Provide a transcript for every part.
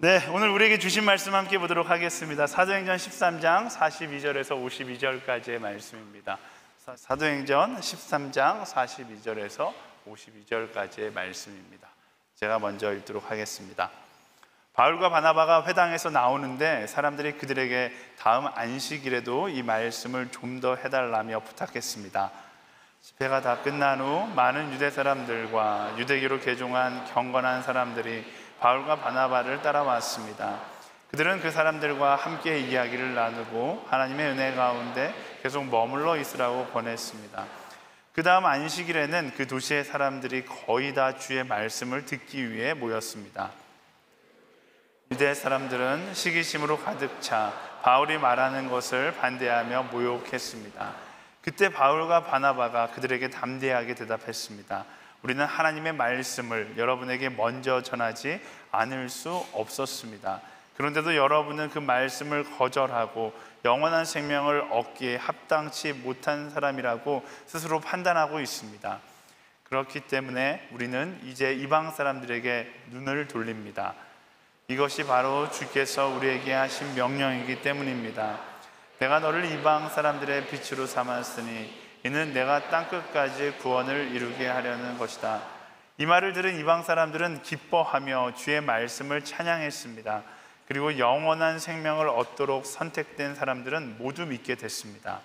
네, 오늘 우리에게 주신 말씀 함께 보도록 하겠습니다. 사도행전 13장 42절에서 52절까지의 말씀입니다. 사도행전 13장 42절에서 52절까지의 말씀입니다. 제가 먼저 읽도록 하겠습니다. 바울과 바나바가 회당에서 나오는데 사람들이 그들에게 다음 안식일에도 이 말씀을 좀 더 해달라며 부탁했습니다. 집회가 다 끝난 후 많은 유대 사람들과 유대교로 개종한 경건한 사람들이 바울과 바나바를 따라왔습니다. 그들은 그 사람들과 함께 이야기를 나누고 하나님의 은혜 가운데 계속 머물러 있으라고 권했습니다. 그 다음 안식일에는 그 도시의 사람들이 거의 다 주의 말씀을 듣기 위해 모였습니다. 유대 사람들은 시기심으로 가득 차 바울이 말하는 것을 반대하며 모욕했습니다. 그때 바울과 바나바가 그들에게 담대하게 대답했습니다. 우리는 하나님의 말씀을 여러분에게 먼저 전하지 않을 수 없었습니다. 그런데도 여러분은 그 말씀을 거절하고 영원한 생명을 얻기에 합당치 못한 사람이라고 스스로 판단하고 있습니다. 그렇기 때문에 우리는 이제 이방 사람들에게 눈을 돌립니다. 이것이 바로 주께서 우리에게 하신 명령이기 때문입니다. 내가 너를 이방 사람들의 빛으로 삼았으니 이는 내가 땅끝까지 구원을 이루게 하려는 것이다. 이 말을 들은 이방 사람들은 기뻐하며 주의 말씀을 찬양했습니다. 그리고 영원한 생명을 얻도록 선택된 사람들은 모두 믿게 됐습니다.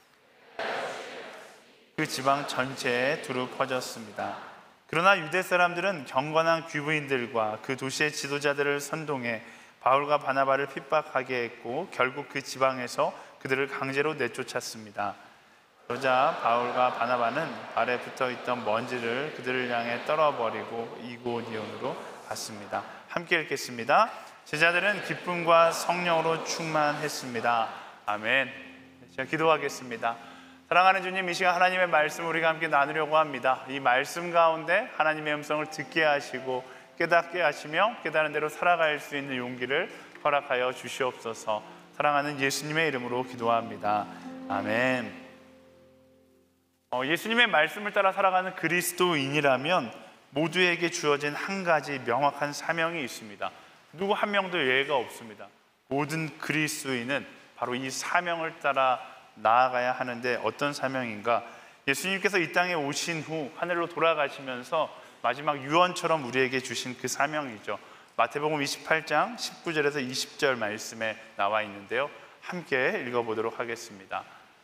그 지방 전체에 두루 퍼졌습니다. 그러나 유대 사람들은 경건한 귀부인들과 그 도시의 지도자들을 선동해 바울과 바나바를 핍박하게 했고 결국 그 지방에서 그들을 강제로 내쫓았습니다. 그러자 바울과 바나바는 발에 붙어있던 먼지를 그들을 향해 떨어버리고 이고니온으로 갔습니다. 함께 읽겠습니다. 제자들은 기쁨과 성령으로 충만했습니다. 아멘. 제가 기도하겠습니다. 사랑하는 주님, 이 시간 하나님의 말씀을 우리가 함께 나누려고 합니다. 이 말씀 가운데 하나님의 음성을 듣게 하시고 깨닫게 하시며 깨달은 대로 살아갈 수 있는 용기를 허락하여 주시옵소서. 사랑하는 예수님의 이름으로 기도합니다. 아멘. 예수님의 말씀을 따라 살아가는 그리스도인이라면 모두에게 주어진 한 가지 명확한 사명이 있습니다. 누구 한 명도 예외가 없습니다. 모든 그리스도인은 바로 이 사명을 따라 나아가야 하는데 어떤 사명인가? 예수님께서 이 땅에 오신 후 하늘로 돌아가시면서 마지막 유언처럼 우리에게 주신 그 사명이죠. 마태복음 28장 19절에서 20절 말씀에 나와 있는데요, 함께 읽어보도록 하겠습니다.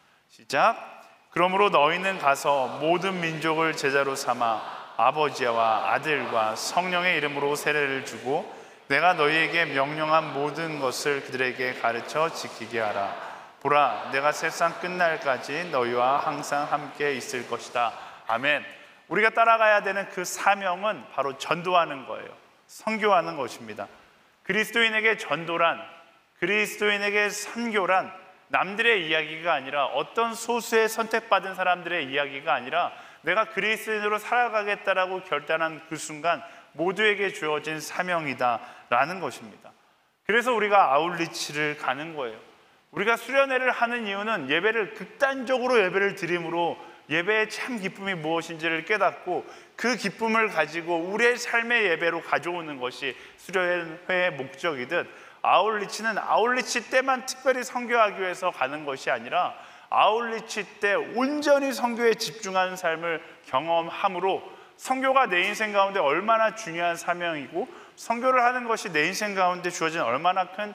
시작. 그러므로 너희는 가서 모든 민족을 제자로 삼아 아버지와 아들과 성령의 이름으로 세례를 주고 내가 너희에게 명령한 모든 것을 그들에게 가르쳐 지키게 하라. 보라, 내가 세상 끝날까지 너희와 항상 함께 있을 것이다. 아멘. 우리가 따라가야 되는 그 사명은 바로 전도하는 거예요. 선교하는 것입니다. 그리스도인에게 전도란, 그리스도인에게 선교란 남들의 이야기가 아니라, 어떤 소수의 선택받은 사람들의 이야기가 아니라 내가 그리스도인으로 살아가겠다라고 결단한 그 순간 모두에게 주어진 사명이다라는 것입니다. 그래서 우리가 아울리치를 가는 거예요. 우리가 수련회를 하는 이유는 예배를 극단적으로 예배를 드림으로 예배의 참 기쁨이 무엇인지를 깨닫고 그 기쁨을 가지고 우리의 삶의 예배로 가져오는 것이 수련회의 목적이듯, 아울리치는 아울리치 때만 특별히 선교하기 위해서 가는 것이 아니라 아울리치 때 온전히 선교에 집중하는 삶을 경험함으로 선교가 내 인생 가운데 얼마나 중요한 사명이고 선교를 하는 것이 내 인생 가운데 주어진 얼마나 큰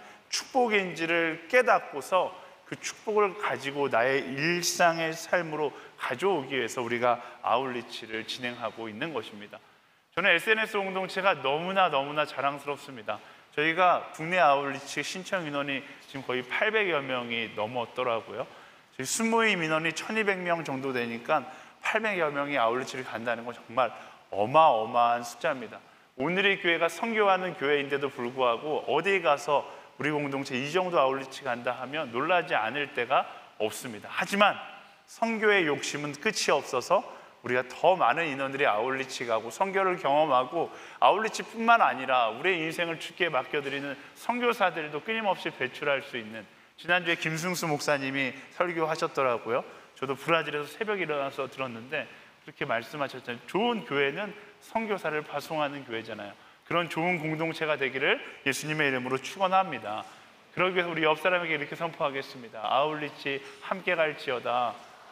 축복인지를 깨닫고서 그 축복을 가지고 나의 일상의 삶으로 가져오기 위해서 우리가 아울리치를 진행하고 있는 것입니다. 저는 SNS 공동체가 너무나 자랑스럽습니다. 저희가 국내 아울리치 신청 인원이 지금 거의 800여 명이 넘었더라고요. 저희 순모임 인원이 1200명 정도 되니까 800여 명이 아울리치를 간다는 건 정말 어마어마한 숫자입니다. 오늘의 교회가 선교하는 교회인데도 불구하고 어디 가서 우리 공동체 이 정도 아울리치 간다 하면 놀라지 않을 때가 없습니다. 하지만 선교의 욕심은 끝이 없어서 우리가 더 많은 인원들이 아울리치 가고 선교를 경험하고, 아울리치뿐만 아니라 우리의 인생을 주께 맡겨드리는 선교사들도 끊임없이 배출할 수 있는, 지난주에 김승수 목사님이 설교하셨더라고요. 저도 브라질에서 새벽에 일어나서 들었는데 그렇게 말씀하셨잖아요. 좋은 교회는 선교사를 파송하는 교회잖아요. 그런 좋은 공동체가 되기를 예수님의 이름으로 축원합니다. 그러기 위해서 우리 옆 사람에게 이렇게 선포하겠습니다. 아울리치 함께 갈지어다.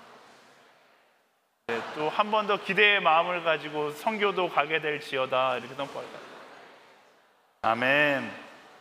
네, 또 한 번 더 기대의 마음을 가지고 선교도 가게 될지어다. 이렇게 선포할까요? 아멘.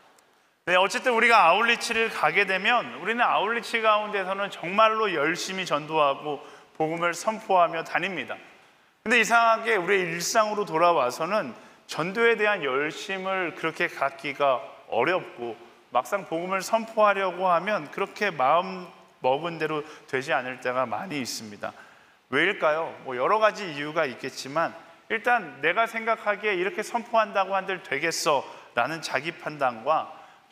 네, 어쨌든 우리가 아울리치를 가게 되면 우리는 아울리치 가운데서는 정말로 열심히 전도하고 복음을 선포하며 다닙니다. 근데 이상하게 우리의 일상으로 돌아와서는 전도에 대한 열심을 그렇게 갖기가 어렵고 막상 복음을 선포하려고 하면 그렇게 마음 먹은 대로 되지 않을 때가 많이 있습니다. 왜일까요? 여러 가지 이유가 있겠지만 일단 내가 생각하기에 이렇게 선포한다고 한들 되겠어 라는 자기 판단과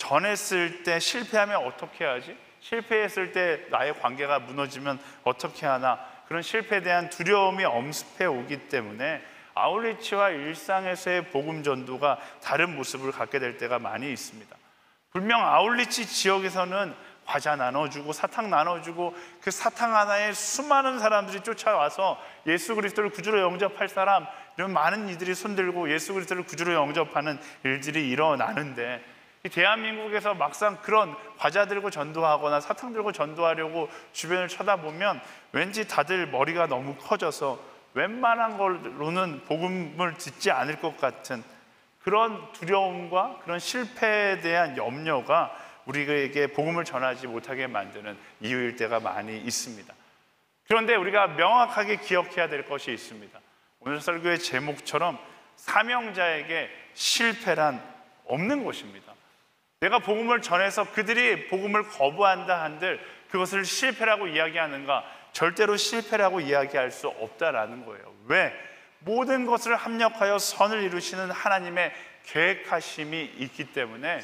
전했을 때 실패하면 어떻게 하지? 실패했을 때 나의 관계가 무너지면 어떻게 하나? 그런 실패에 대한 두려움이 엄습해 오기 때문에 아울리치와 일상에서의 복음 전도가 다른 모습을 갖게 될 때가 많이 있습니다. 분명 아울리치 지역에서는 과자 나눠주고 사탕 나눠주고 그 사탕 하나에 수많은 사람들이 쫓아와서 예수 그리스도를 구주로 영접할 사람, 이런 많은 이들이 손들고 예수 그리스도를 구주로 영접하는 일들이 일어나는데, 이 대한민국에서 막상 그런 과자 들고 전도하거나 사탕 들고 전도하려고 주변을 쳐다보면 왠지 다들 머리가 너무 커져서 웬만한 걸로는 복음을 듣지 않을 것 같은 그런 두려움과 그런 실패에 대한 염려가 우리에게 복음을 전하지 못하게 만드는 이유일 때가 많이 있습니다. 그런데 우리가 명확하게 기억해야 될 것이 있습니다. 오늘 설교의 제목처럼 사명자에게 실패란 없는 것입니다. 내가 복음을 전해서 그들이 복음을 거부한다 한들 그것을 실패라고 이야기하는가? 절대로 실패라고 이야기할 수 없다라는 거예요. 왜? 모든 것을 합력하여 선을 이루시는 하나님의 계획하심이 있기 때문에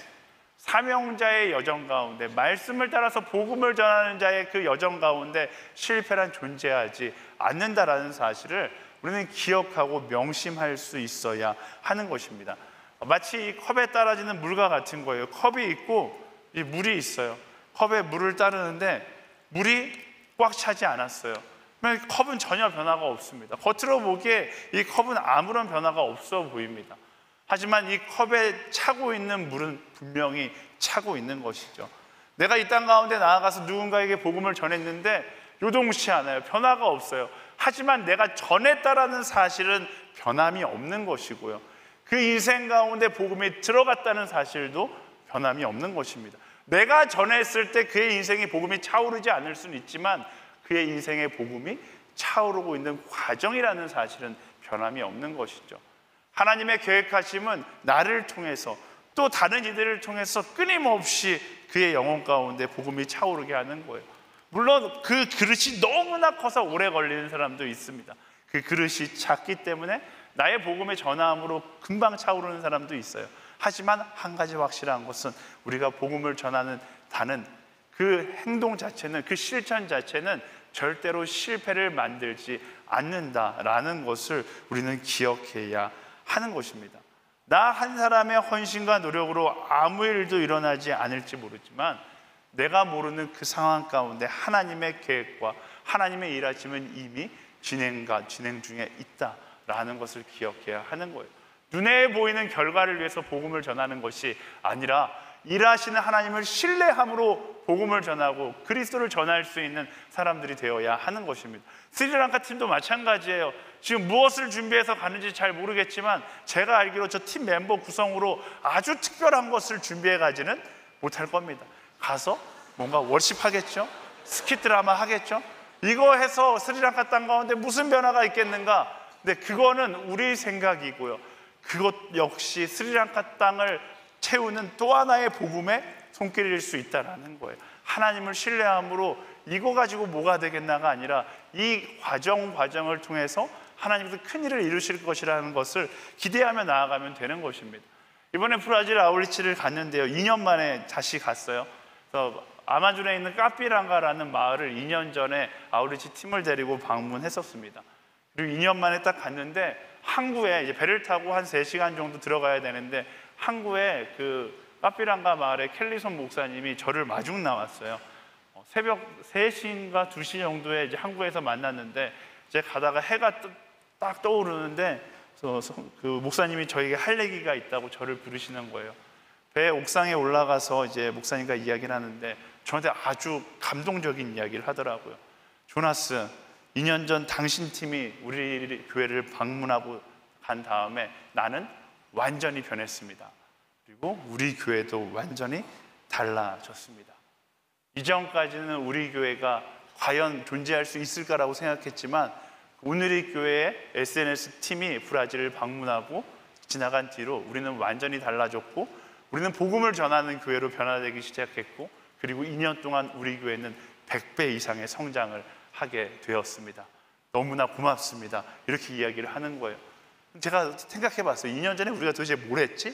사명자의 여정 가운데, 말씀을 따라서 복음을 전하는 자의 그 여정 가운데 실패란 존재하지 않는다라는 사실을 우리는 기억하고 명심할 수 있어야 하는 것입니다. 마치 이 컵에 따라지는 물과 같은 거예요. 컵이 있고 이 물이 있어요. 컵에 물을 따르는데 물이 꽉 차지 않았어요. 컵은 전혀 변화가 없습니다. 겉으로 보기에 이 컵은 아무런 변화가 없어 보입니다. 하지만 이 컵에 차고 있는 물은 분명히 차고 있는 것이죠. 내가 이 땅 가운데 나아가서 누군가에게 복음을 전했는데 요동치 않아요. 변화가 없어요. 하지만 내가 전했다라는 사실은 변함이 없는 것이고요, 그 인생 가운데 복음이 들어갔다는 사실도 변함이 없는 것입니다. 내가 전했을 때 그의 인생의 복음이 차오르지 않을 수는 있지만 그의 인생의 복음이 차오르고 있는 과정이라는 사실은 변함이 없는 것이죠. 하나님의 계획하심은 나를 통해서 또 다른 이들을 통해서 끊임없이 그의 영혼 가운데 복음이 차오르게 하는 거예요. 물론 그 그릇이 너무나 커서 오래 걸리는 사람도 있습니다. 그 그릇이 작기 때문에 나의 복음의 전함으로 금방 차오르는 사람도 있어요. 하지만 한 가지 확실한 것은 우리가 복음을 전하는 다는 그 행동 자체는, 그 실천 자체는 절대로 실패를 만들지 않는다라는 것을 우리는 기억해야 하는 것입니다. 나 한 사람의 헌신과 노력으로 아무 일도 일어나지 않을지 모르지만 내가 모르는 그 상황 가운데 하나님의 계획과 하나님의 일하심은 이미 진행 중에 있다라는 것을 기억해야 하는 거예요. 눈에 보이는 결과를 위해서 복음을 전하는 것이 아니라 일하시는 하나님을 신뢰함으로 복음을 전하고 그리스도를 전할 수 있는 사람들이 되어야 하는 것입니다. 스리랑카 팀도 마찬가지예요. 지금 무엇을 준비해서 가는지 잘 모르겠지만 제가 알기로 저 팀 멤버 구성으로 아주 특별한 것을 준비해 가지는 못할 겁니다. 가서 뭔가 워십 하겠죠? 스킷 드라마 하겠죠? 이거 해서 스리랑카 땅 가운데 무슨 변화가 있겠는가? 근데 그거는 우리 생각이고요, 그것 역시 스리랑카 땅을 채우는 또 하나의 복음의 손길일 수 있다는 거예요. 하나님을 신뢰함으로 이거 가지고 뭐가 되겠나가 아니라 이 과정을 통해서 하나님께서 큰 일을 이루실 것이라는 것을 기대하며 나아가면 되는 것입니다. 이번에 브라질 아울리치를 갔는데요, 2년 만에 다시 갔어요. 그래서 아마존에 있는 카피랑가라는 마을을 2년 전에 아울리치 팀을 데리고 방문했었습니다. 그리고 2년 만에 딱 갔는데 항구에 이제 배를 타고 한 3시간 정도 들어가야 되는데 항구에 그 카피랑가 마을의 켈리손 목사님이 저를 마중 나왔어요. 새벽 3시인가 2시 정도에 이제 항구에서 만났는데 이제 가다가 해가 딱 떠오르는데 그 목사님이 저에게 할 얘기가 있다고 저를 부르시는 거예요. 배 옥상에 올라가서 이제 목사님과 이야기를 하는데 저한테 아주 감동적인 이야기를 하더라고요. 조나스, 2년 전 당신 팀이 우리 교회를 방문하고 간 다음에 나는 완전히 변했습니다. 그리고 우리 교회도 완전히 달라졌습니다. 이전까지는 우리 교회가 과연 존재할 수 있을까라고 생각했지만 오늘의 교회의 SNS 팀이 브라질을 방문하고 지나간 뒤로 우리는 완전히 달라졌고 우리는 복음을 전하는 교회로 변화되기 시작했고 그리고 2년 동안 우리 교회는 100배 이상의 성장을 하게 되었습니다. 너무나 고맙습니다. 이렇게 이야기를 하는 거예요. 제가 생각해 봤어요. 2년 전에 우리가 도대체 뭘 했지?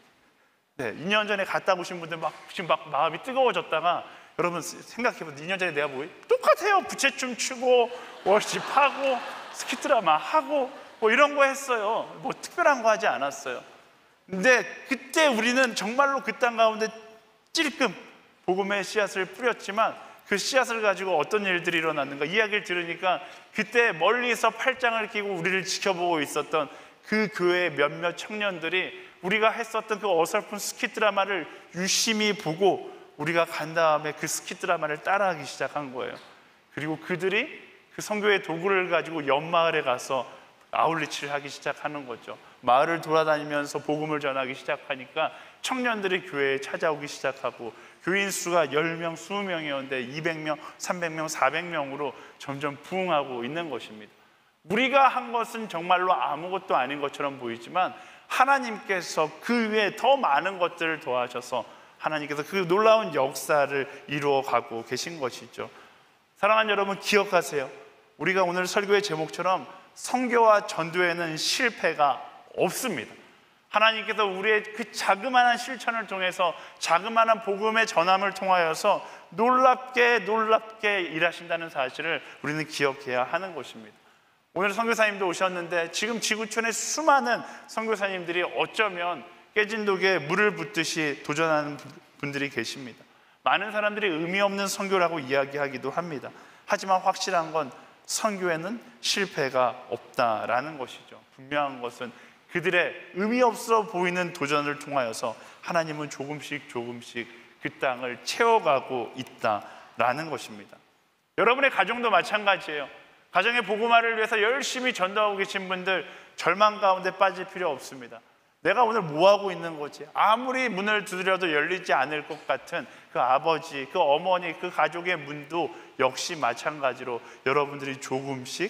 네, 2년 전에 갔다 오신 분들 지금 막 마음이 뜨거워졌다가 여러분 생각해 보세요. 2년 전에 내가 뭐 똑같아요. 부채춤 추고 워십하고 스키트라마 하고 뭐 이런 거 했어요. 뭐 특별한 거 하지 않았어요. 근데 그때 우리는 정말로 그 땅 가운데 찔끔 복음의 씨앗을 뿌렸지만 그 씨앗을 가지고 어떤 일들이 일어났는가 이야기를 들으니까 그때 멀리서 팔짱을 끼고 우리를 지켜보고 있었던 그 교회의 몇몇 청년들이 우리가 했었던 그 어설픈 스키트라마를 유심히 보고 우리가 간 다음에 그 스키트라마를 따라하기 시작한 거예요. 그리고 그들이 그 선교의 도구를 가지고 옆마을에 가서 아울리치를 하기 시작하는 거죠. 마을을 돌아다니면서 복음을 전하기 시작하니까 청년들이 교회에 찾아오기 시작하고 교인 수가 10명, 20명이었는데 200명, 300명, 400명으로 점점 부흥하고 있는 것입니다. 우리가 한 것은 정말로 아무것도 아닌 것처럼 보이지만 하나님께서 그 위에 더 많은 것들을 더하셔서 하나님께서 그 놀라운 역사를 이루어가고 계신 것이죠. 사랑하는 여러분, 기억하세요. 우리가 오늘 설교의 제목처럼 선교와 전도에는 실패가 없습니다. 하나님께서 우리의 그 자그마한 실천을 통해서 자그마한 복음의 전함을 통하여서 놀랍게 일하신다는 사실을 우리는 기억해야 하는 것입니다. 오늘 선교사님도 오셨는데 지금 지구촌의 수많은 선교사님들이 어쩌면 깨진 독에 물을 붓듯이 도전하는 분들이 계십니다. 많은 사람들이 의미 없는 선교라고 이야기하기도 합니다. 하지만 확실한 건 선교에는 실패가 없다라는 것이죠. 분명한 것은 그들의 의미 없어 보이는 도전을 통하여서 하나님은 조금씩 그 땅을 채워가고 있다라는 것입니다. 여러분의 가정도 마찬가지예요. 가정의 복음화를 위해서 열심히 전도하고 계신 분들 절망 가운데 빠질 필요 없습니다. 내가 오늘 뭐 하고 있는 거지? 아무리 문을 두드려도 열리지 않을 것 같은 그 아버지, 그 어머니, 그 가족의 문도 역시 마찬가지로 여러분들이 조금씩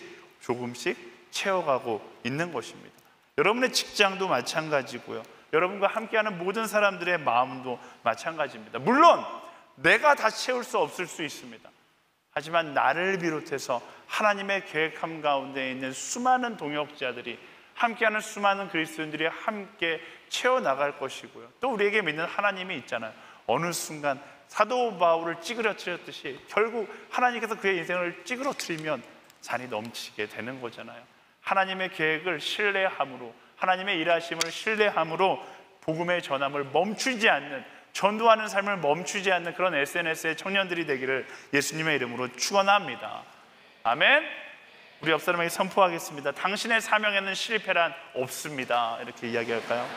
채워가고 있는 것입니다. 여러분의 직장도 마찬가지고요. 여러분과 함께하는 모든 사람들의 마음도 마찬가지입니다. 물론 내가 다 채울 수 없을 수 있습니다. 하지만 나를 비롯해서 하나님의 계획함 가운데 있는 수많은 동역자들이 함께하는 수많은 그리스도인들이 함께 채워나갈 것이고요. 또 우리에게 믿는 하나님이 있잖아요. 어느 순간 사도 바울을 찌그러뜨렸듯이 결국 하나님께서 그의 인생을 찌그러뜨리면 잔이 넘치게 되는 거잖아요. 하나님의 계획을 신뢰함으로, 하나님의 일하심을 신뢰함으로 복음의 전함을 멈추지 않는, 전도하는 삶을 멈추지 않는 그런 SNS의 청년들이 되기를 예수님의 이름으로 축원합니다. 아멘. 우리 옆 사람에게 선포하겠습니다. 당신의 사명에는 실패란 없습니다. 이렇게 이야기할까요?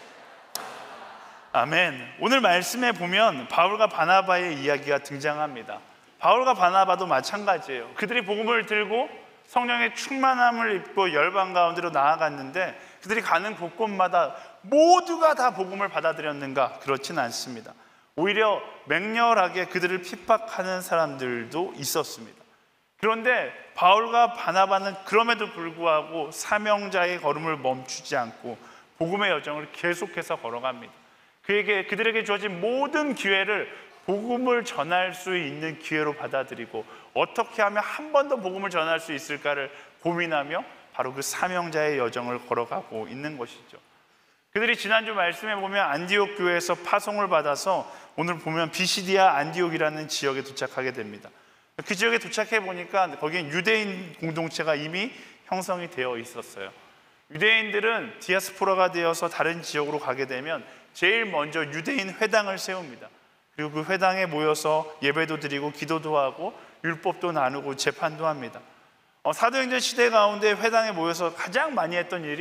아멘. 오늘 말씀에 보면 바울과 바나바의 이야기가 등장합니다. 바울과 바나바도 마찬가지예요. 그들이 복음을 들고 성령의 충만함을 입고 열방 가운데로 나아갔는데 그들이 가는 곳곳마다 모두가 다 복음을 받아들였는가? 그렇지는 않습니다. 오히려 맹렬하게 그들을 핍박하는 사람들도 있었습니다. 그런데 바울과 바나바는 그럼에도 불구하고 사명자의 걸음을 멈추지 않고 복음의 여정을 계속해서 걸어갑니다. 그들에게 주어진 모든 기회를 복음을 전할 수 있는 기회로 받아들이고 어떻게 하면 한 번 더 복음을 전할 수 있을까를 고민하며 바로 그 사명자의 여정을 걸어가고 있는 것이죠. 그들이 지난주 말씀에 보면 안디옥 교회에서 파송을 받아서 오늘 보면 비시디아 안디옥이라는 지역에 도착하게 됩니다. 그 지역에 도착해 보니까 거기엔 유대인 공동체가 이미 형성이 되어 있었어요. 유대인들은 디아스포라가 되어서 다른 지역으로 가게 되면 제일 먼저 유대인 회당을 세웁니다. 그리고 그 회당에 모여서 예배도 드리고 기도도 하고 율법도 나누고 재판도 합니다. 사도행전 시대 가운데 회당에 모여서 가장 많이 했던 일이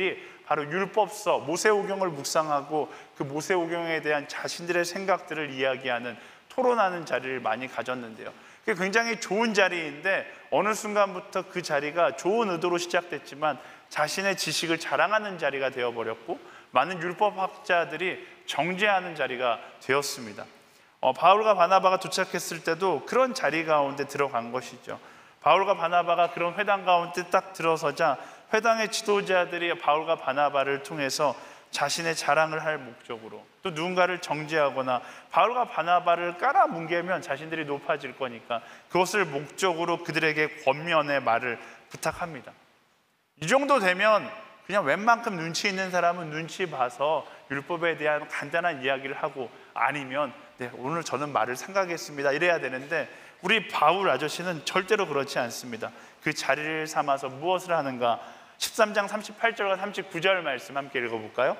바로 율법서 모세오경을 묵상하고 그 모세오경에 대한 자신들의 생각들을 이야기하는 토론하는 자리를 많이 가졌는데요. 그게 굉장히 좋은 자리인데 어느 순간부터 그 자리가 좋은 의도로 시작됐지만 자신의 지식을 자랑하는 자리가 되어버렸고 많은 율법학자들이 정죄하는 자리가 되었습니다. 바울과 바나바가 도착했을 때도 그런 자리 가운데 들어간 것이죠. 바울과 바나바가 그런 회당 가운데 딱 들어서자 회당의 지도자들이 바울과 바나바를 통해서 자신의 자랑을 할 목적으로 또 누군가를 정죄하거나 바울과 바나바를 깔아뭉개면 자신들이 높아질 거니까 그것을 목적으로 그들에게 권면의 말을 부탁합니다. 이 정도 되면 그냥 웬만큼 눈치 있는 사람은 눈치 봐서 율법에 대한 간단한 이야기를 하고 아니면 네, 오늘 저는 말을 생각했습니다 이래야 되는데 우리 바울 아저씨는 절대로 그렇지 않습니다. 그 자리를 삼아서 무엇을 하는가? 13장 38절과 39절 말씀 함께 읽어볼까요?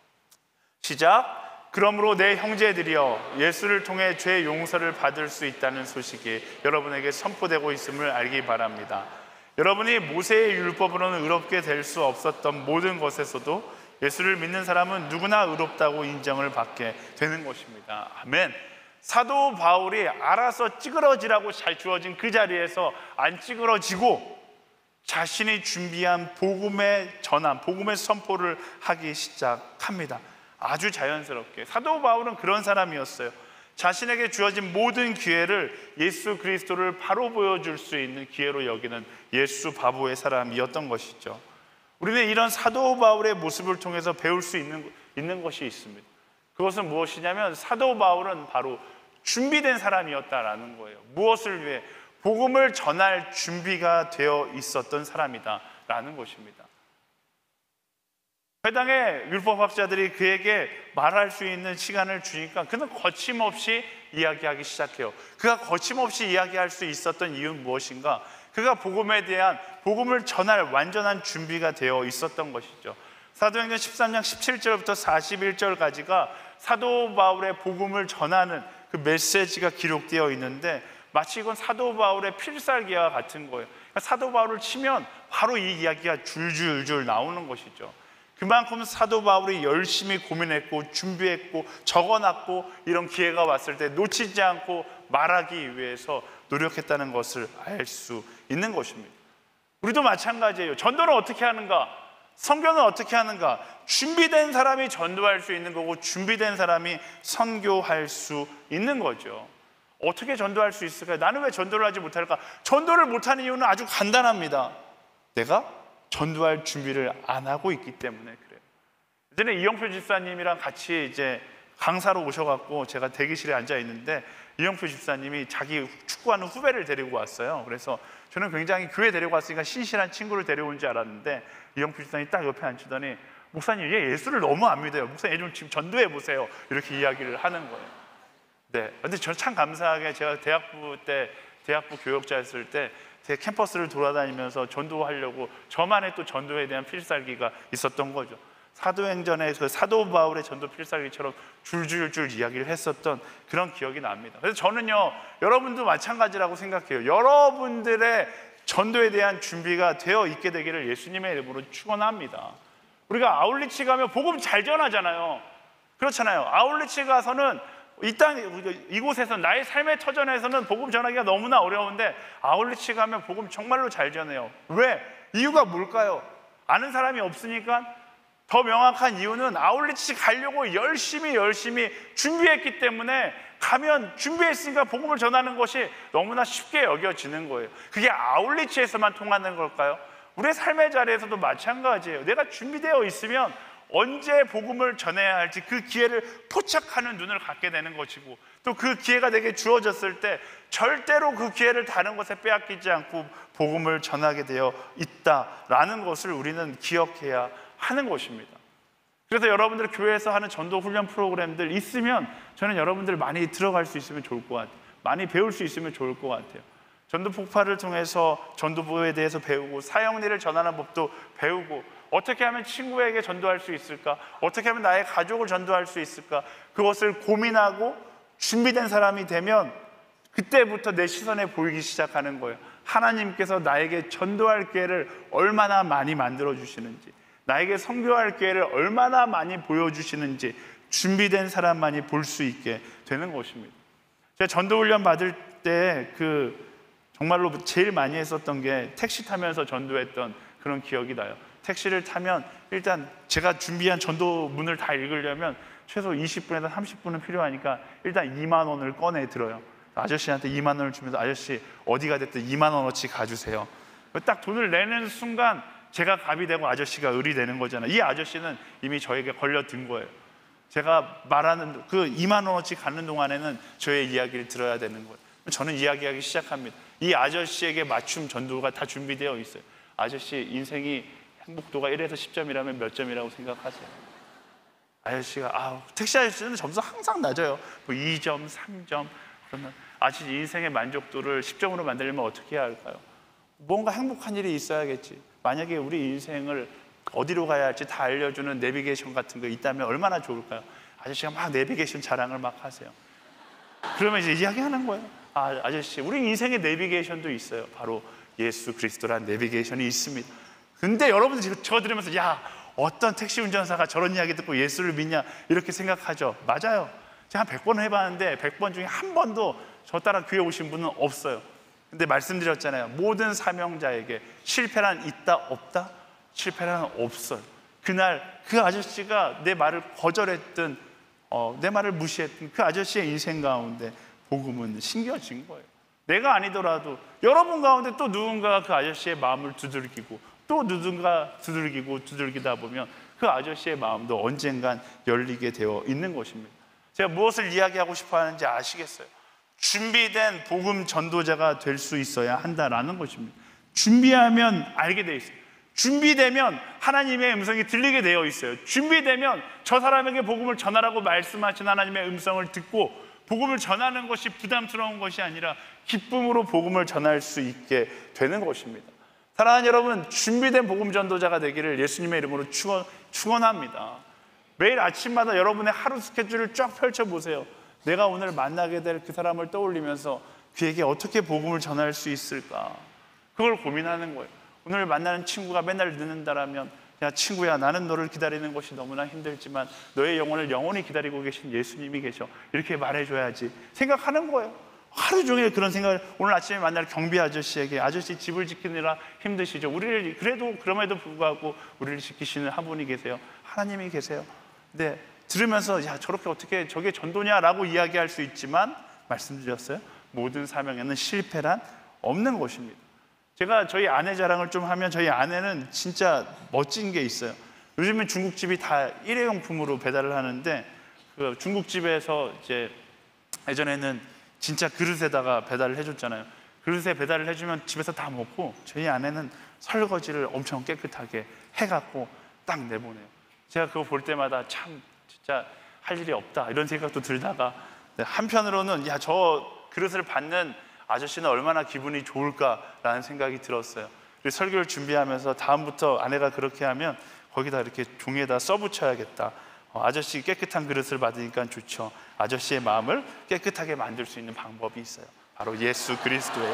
시작! 그러므로 내 형제들이여 예수를 통해 죄 용서를 받을 수 있다는 소식이 여러분에게 선포되고 있음을 알기 바랍니다. 여러분이 모세의 율법으로는 의롭게 될 수 없었던 모든 것에서도 예수를 믿는 사람은 누구나 의롭다고 인정을 받게 되는 것입니다. 아멘. 사도 바울이 알아서 찌그러지라고 잘 주어진 그 자리에서 안 찌그러지고 자신이 준비한 복음의 전함, 복음의 선포를 하기 시작합니다. 아주 자연스럽게. 사도 바울은 그런 사람이었어요. 자신에게 주어진 모든 기회를 예수 그리스도를 바로 보여줄 수 있는 기회로 여기는 예수 바보의 사람이었던 것이죠. 우리는 이런 사도 바울의 모습을 통해서 배울 수 있는 것이 있습니다. 그것은 무엇이냐면 사도 바울은 바로 준비된 사람이었다라는 거예요. 무엇을 위해? 복음을 전할 준비가 되어 있었던 사람이다라는 것입니다. 회당의 율법학자들이 그에게 말할 수 있는 시간을 주니까 그는 거침없이 이야기하기 시작해요. 그가 거침없이 이야기할 수 있었던 이유는 무엇인가? 그가 복음에 대한 복음을 전할 완전한 준비가 되어 있었던 것이죠. 사도행전 13장 17절부터 41절까지가 사도 바울의 복음을 전하는 그 메시지가 기록되어 있는데 마치 이건 사도 바울의 필살기와 같은 거예요. 그러니까 사도 바울을 치면 바로 이 이야기가 줄줄줄 나오는 것이죠. 그만큼 사도 바울이 열심히 고민했고 준비했고 적어놨고 이런 기회가 왔을 때 놓치지 않고 말하기 위해서 노력했다는 것을 알 수 있는 것입니다. 우리도 마찬가지예요. 전도는 어떻게 하는가? 선교는 어떻게 하는가? 준비된 사람이 전도할 수 있는 거고 준비된 사람이 선교할 수 있는 거죠. 어떻게 전도할 수 있을까요? 나는 왜 전도를 하지 못할까? 전도를 못하는 이유는 아주 간단합니다. 내가 전도할 준비를 안 하고 있기 때문에 그래요. 예전에 이영표 집사님이랑 같이 이제 강사로 오셔갖고 제가 대기실에 앉아 있는데 이영표 집사님이 자기 축구하는 후배를 데리고 왔어요. 그래서 저는 굉장히 교회 데리고 왔으니까 신실한 친구를 데려온 줄 알았는데 이영표 집사님이 딱 옆에 앉히더니 목사님 얘 예수를 너무 안 믿어요. 목사님 얘 좀 지금 전도해 보세요. 이렇게 이야기를 하는 거예요. 네. 근데 저 참 감사하게 제가 대학부 교역자였을 때 제 캠퍼스를 돌아다니면서 전도하려고 저만의 또 전도에 대한 필살기가 있었던 거죠. 사도행전의 그 사도 바울의 전도 필살기처럼 줄줄줄 이야기를 했었던 그런 기억이 납니다. 그래서 저는요, 여러분도 마찬가지라고 생각해요. 여러분들의 전도에 대한 준비가 되어 있게 되기를 예수님의 이름으로 축원합니다. 우리가 아울리치 가면 복음 잘 전하잖아요. 그렇잖아요. 아울리치 가서는 이곳에서 나의 삶의 터전에서는 복음 전하기가 너무나 어려운데 아울리치 가면 복음 정말로 잘 전해요. 왜? 이유가 뭘까요? 아는 사람이 없으니까? 더 명확한 이유는 아울리치 가려고 열심히 준비했기 때문에 가면 준비했으니까 복음을 전하는 것이 너무나 쉽게 여겨지는 거예요. 그게 아울리치에서만 통하는 걸까요? 우리의 삶의 자리에서도 마찬가지예요. 내가 준비되어 있으면 언제 복음을 전해야 할지 그 기회를 포착하는 눈을 갖게 되는 것이고 또 그 기회가 내게 주어졌을 때 절대로 그 기회를 다른 것에 빼앗기지 않고 복음을 전하게 되어 있다라는 것을 우리는 기억해야 하는 것입니다. 그래서 여러분들 교회에서 하는 전도 훈련 프로그램들 있으면 저는 여러분들 많이 들어갈 수 있으면 좋을 것 같아요. 많이 배울 수 있으면 좋을 것 같아요. 전도 폭발을 통해서 전도부에 대해서 배우고 사형리를 전하는 법도 배우고 어떻게 하면 친구에게 전도할 수 있을까? 어떻게 하면 나의 가족을 전도할 수 있을까? 그것을 고민하고 준비된 사람이 되면 그때부터 내 시선에 보이기 시작하는 거예요. 하나님께서 나에게 전도할 기회를 얼마나 많이 만들어 주시는지, 나에게 선교할 기회를 얼마나 많이 보여주시는지 준비된 사람만이 볼 수 있게 되는 것입니다. 제가 전도훈련 받을 때 정말로 제일 많이 했었던 게 택시 타면서 전도했던 그런 기억이 나요. 택시를 타면 일단 제가 준비한 전도문을 다 읽으려면 최소 20분에서 30분은 필요하니까 일단 2만 원을 꺼내 들어요. 아저씨한테 2만 원을 주면서 아저씨 어디가 됐든 2만 원어치 가주세요. 딱 돈을 내는 순간 제가 갑이 되고 아저씨가 을이 되는 거잖아요. 이 아저씨는 이미 저에게 걸려든 거예요. 제가 말하는 그 2만 원어치 가는 동안에는 저의 이야기를 들어야 되는 거예요. 저는 이야기하기 시작합니다. 이 아저씨에게 맞춤 전도가 다 준비되어 있어요. 아저씨 인생이 행복도가 1에서 10점이라면 몇 점이라고 생각하세요? 아저씨가 택시 아저씨는 점수 항상 낮아요. 뭐 2점, 3점. 그러면 아저씨 인생의 만족도를 10점으로 만들려면 어떻게 해야 할까요? 뭔가 행복한 일이 있어야겠지. 만약에 우리 인생을 어디로 가야 할지 다 알려주는 내비게이션 같은 거 있다면 얼마나 좋을까요? 아저씨가 막 내비게이션 자랑을 막 하세요. 그러면 이제 이야기하는 거예요. 아저씨, 우리 인생의 내비게이션도 있어요. 바로 예수 그리스도라는 내비게이션이 있습니다. 근데 여러분들 저 들으면서 어떤 택시 운전사가 저런 이야기 듣고 예수를 믿냐 이렇게 생각하죠. 맞아요. 제가 한 100번 해봤는데 100번 중에 한 번도 저 따라 교회 오신 분은 없어요. 근데 말씀드렸잖아요. 모든 사명자에게 실패란 있다 없다? 실패란 없어요. 그날 그 아저씨가 내 말을 거절했든 내 말을 무시했든 그 아저씨의 인생 가운데 복음은 심겨진 거예요. 내가 아니더라도 여러분 가운데 또 누군가가 그 아저씨의 마음을 두들기고 또 누군가 두들기다 보면 그 아저씨의 마음도 언젠간 열리게 되어 있는 것입니다. 제가 무엇을 이야기하고 싶어 하는지 아시겠어요? 준비된 복음 전도자가 될 수 있어야 한다라는 것입니다. 준비하면 알게 되어 있어요. 준비되면 하나님의 음성이 들리게 되어 있어요. 준비되면 저 사람에게 복음을 전하라고 말씀하신 하나님의 음성을 듣고 복음을 전하는 것이 부담스러운 것이 아니라 기쁨으로 복음을 전할 수 있게 되는 것입니다. 사랑하는 여러분, 준비된 복음 전도자가 되기를 예수님의 이름으로 축원합니다. 매일 아침마다 여러분의 하루 스케줄을 쫙 펼쳐보세요. 내가 오늘 만나게 될 그 사람을 떠올리면서 그에게 어떻게 복음을 전할 수 있을까? 그걸 고민하는 거예요. 오늘 만나는 친구가 맨날 늦는다라면 야 친구야, 나는 너를 기다리는 것이 너무나 힘들지만 너의 영혼을 영원히 기다리고 계신 예수님이 계셔. 이렇게 말해줘야지 생각하는 거예요. 하루 종일 그런 생각을. 오늘 아침에 만날 경비 아저씨에게 아저씨 집을 지키느라 힘드시죠? 우리를 그럼에도 불구하고 우리를 지키시는 한 분이 계세요. 하나님이 계세요. 근데 들으면서 저렇게 어떻게 저게 전도냐라고 이야기할 수 있지만 말씀드렸어요. 모든 사명에는 실패란 없는 것입니다. 제가 저희 아내 자랑을 좀 하면 저희 아내는 진짜 멋진 게 있어요. 요즘은 중국집이 다 일회용품으로 배달을 하는데 그 중국집에서 이제 예전에는 진짜 그릇에다가 배달을 해줬잖아요. 그릇에 배달을 해주면 집에서 다 먹고 저희 아내는 설거지를 엄청 깨끗하게 해갖고 딱 내보내요. 제가 그거 볼 때마다 참 진짜 할 일이 없다 이런 생각도 들다가 한편으로는 저 그릇을 받는 아저씨는 얼마나 기분이 좋을까라는 생각이 들었어요. 설교를 준비하면서 다음부터 아내가 그렇게 하면 거기다 이렇게 종이에다 써붙여야겠다. 아저씨 깨끗한 그릇을 받으니까 좋죠. 아저씨의 마음을 깨끗하게 만들 수 있는 방법이 있어요. 바로 예수 그리스도의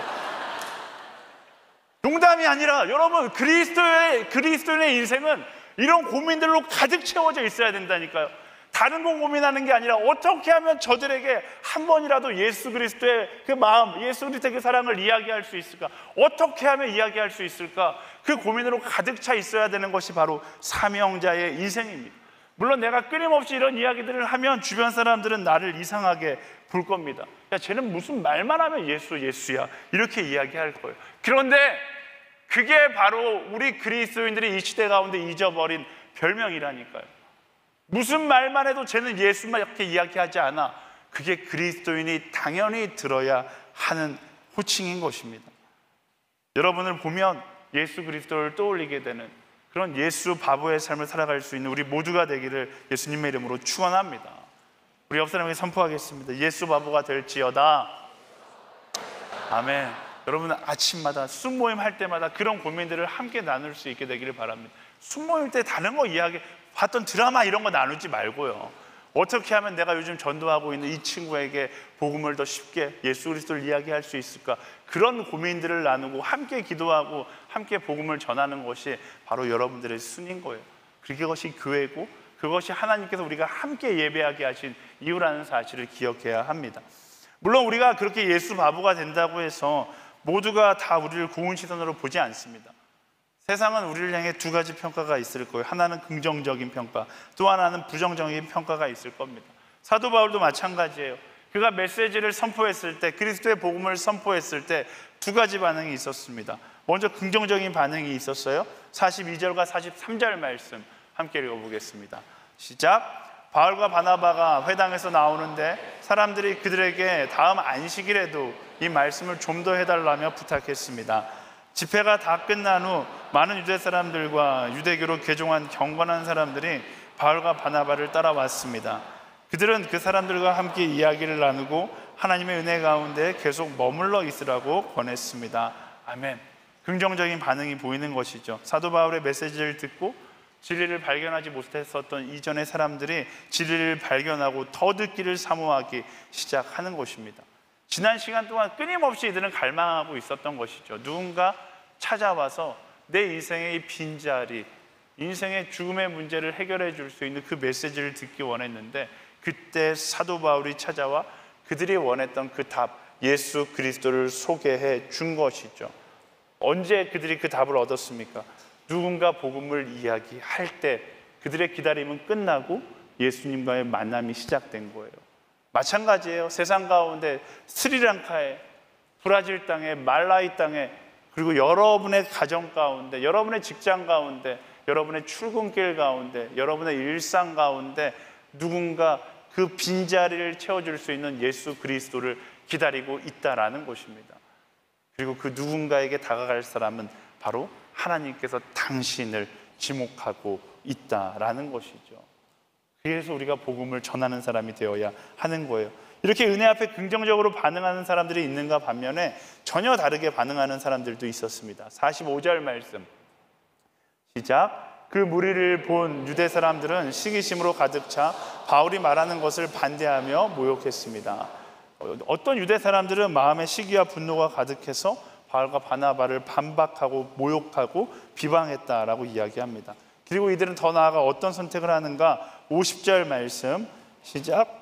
농담이 아니라 여러분 그리스도인의 인생은 이런 고민들로 가득 채워져 있어야 된다니까요. 다른 거 고민하는 게 아니라 어떻게 하면 저들에게 한 번이라도 예수 그리스도의 그 마음, 예수 그리스도의 그 사랑을 이야기할 수 있을까? 어떻게 하면 이야기할 수 있을까? 그 고민으로 가득 차 있어야 되는 것이 바로 사명자의 인생입니다. 물론 내가 끊임없이 이런 이야기들을 하면 주변 사람들은 나를 이상하게 볼 겁니다. 쟤는 무슨 말만 하면 예수야 이렇게 이야기할 거예요. 그런데 그게 바로 우리 그리스도인들이 이 시대 가운데 잊어버린 별명이라니까요. 무슨 말만 해도 쟤는 예수만 이렇게 이야기하지 않아. 그게 그리스도인이 당연히 들어야 하는 호칭인 것입니다. 여러분을 보면 예수 그리스도를 떠올리게 되는 그런 예수 바보의 삶을 살아갈 수 있는 우리 모두가 되기를 예수님의 이름으로 축원합니다. 우리 옆 사람에게 선포하겠습니다. 예수 바보가 될지어다. 아멘. 여러분은 아침마다 순모임 할 때마다 그런 고민들을 함께 나눌 수 있게 되기를 바랍니다. 순모임 때 다른 거 이야기, 봤던 드라마 이런 거 나누지 말고요. 어떻게 하면 내가 요즘 전도하고 있는 이 친구에게 복음을 더 쉽게 예수 그리스도를 이야기할 수 있을까? 그런 고민들을 나누고 함께 기도하고 함께 복음을 전하는 것이 바로 여러분들의 순인 거예요. 그것이 교회고 그것이 하나님께서 우리가 함께 예배하게 하신 이유라는 사실을 기억해야 합니다. 물론 우리가 그렇게 예수 바보가 된다고 해서 모두가 다 우리를 고운 시선으로 보지 않습니다. 세상은 우리를 향해 두 가지 평가가 있을 거예요. 하나는 긍정적인 평가, 또 하나는 부정적인 평가가 있을 겁니다. 사도 바울도 마찬가지예요. 그가 메시지를 선포했을 때, 그리스도의 복음을 선포했을 때 두 가지 반응이 있었습니다. 먼저 긍정적인 반응이 있었어요. 42절과 43절 말씀 함께 읽어보겠습니다. 시작. 바울과 바나바가 회당에서 나오는데 사람들이 그들에게 다음 안식일에도 이 말씀을 좀 더 해달라며 부탁했습니다. 집회가 다 끝난 후 많은 유대 사람들과 유대교로 개종한 경건한 사람들이 바울과 바나바를 따라왔습니다. 그들은 그 사람들과 함께 이야기를 나누고 하나님의 은혜 가운데 계속 머물러 있으라고 권했습니다. 아멘. 긍정적인 반응이 보이는 것이죠. 사도 바울의 메시지를 듣고 진리를 발견하지 못했었던 이전의 사람들이 진리를 발견하고 더 듣기를 사모하기 시작하는 것입니다. 지난 시간 동안 끊임없이 이들은 갈망하고 있었던 것이죠. 누군가 찾아와서 내 인생의 이 빈자리, 인생의 죽음의 문제를 해결해 줄 수 있는 그 메시지를 듣기 원했는데, 그때 사도 바울이 찾아와 그들이 원했던 그 답, 예수 그리스도를 소개해 준 것이죠. 언제 그들이 그 답을 얻었습니까? 누군가 복음을 이야기할 때 그들의 기다림은 끝나고 예수님과의 만남이 시작된 거예요. 마찬가지예요. 세상 가운데 스리랑카에, 브라질 땅에, 말라이 땅에, 그리고 여러분의 가정 가운데, 여러분의 직장 가운데, 여러분의 출근길 가운데, 여러분의 일상 가운데 누군가 그 빈자리를 채워줄 수 있는 예수 그리스도를 기다리고 있다라는 것입니다. 그리고 그 누군가에게 다가갈 사람은 바로 하나님께서 당신을 지목하고 있다라는 것이죠. 그래서 우리가 복음을 전하는 사람이 되어야 하는 거예요. 이렇게 은혜 앞에 긍정적으로 반응하는 사람들이 있는가 반면에 전혀 다르게 반응하는 사람들도 있었습니다. 45절 말씀 시작. 그 무리를 본 유대 사람들은 시기심으로 가득 차 바울이 말하는 것을 반대하며 모욕했습니다. 어떤 유대 사람들은 마음에 시기와 분노가 가득해서 바울과 바나바를 반박하고 모욕하고 비방했다라고 이야기합니다. 그리고 이들은 더 나아가 어떤 선택을 하는가? 50절 말씀 시작.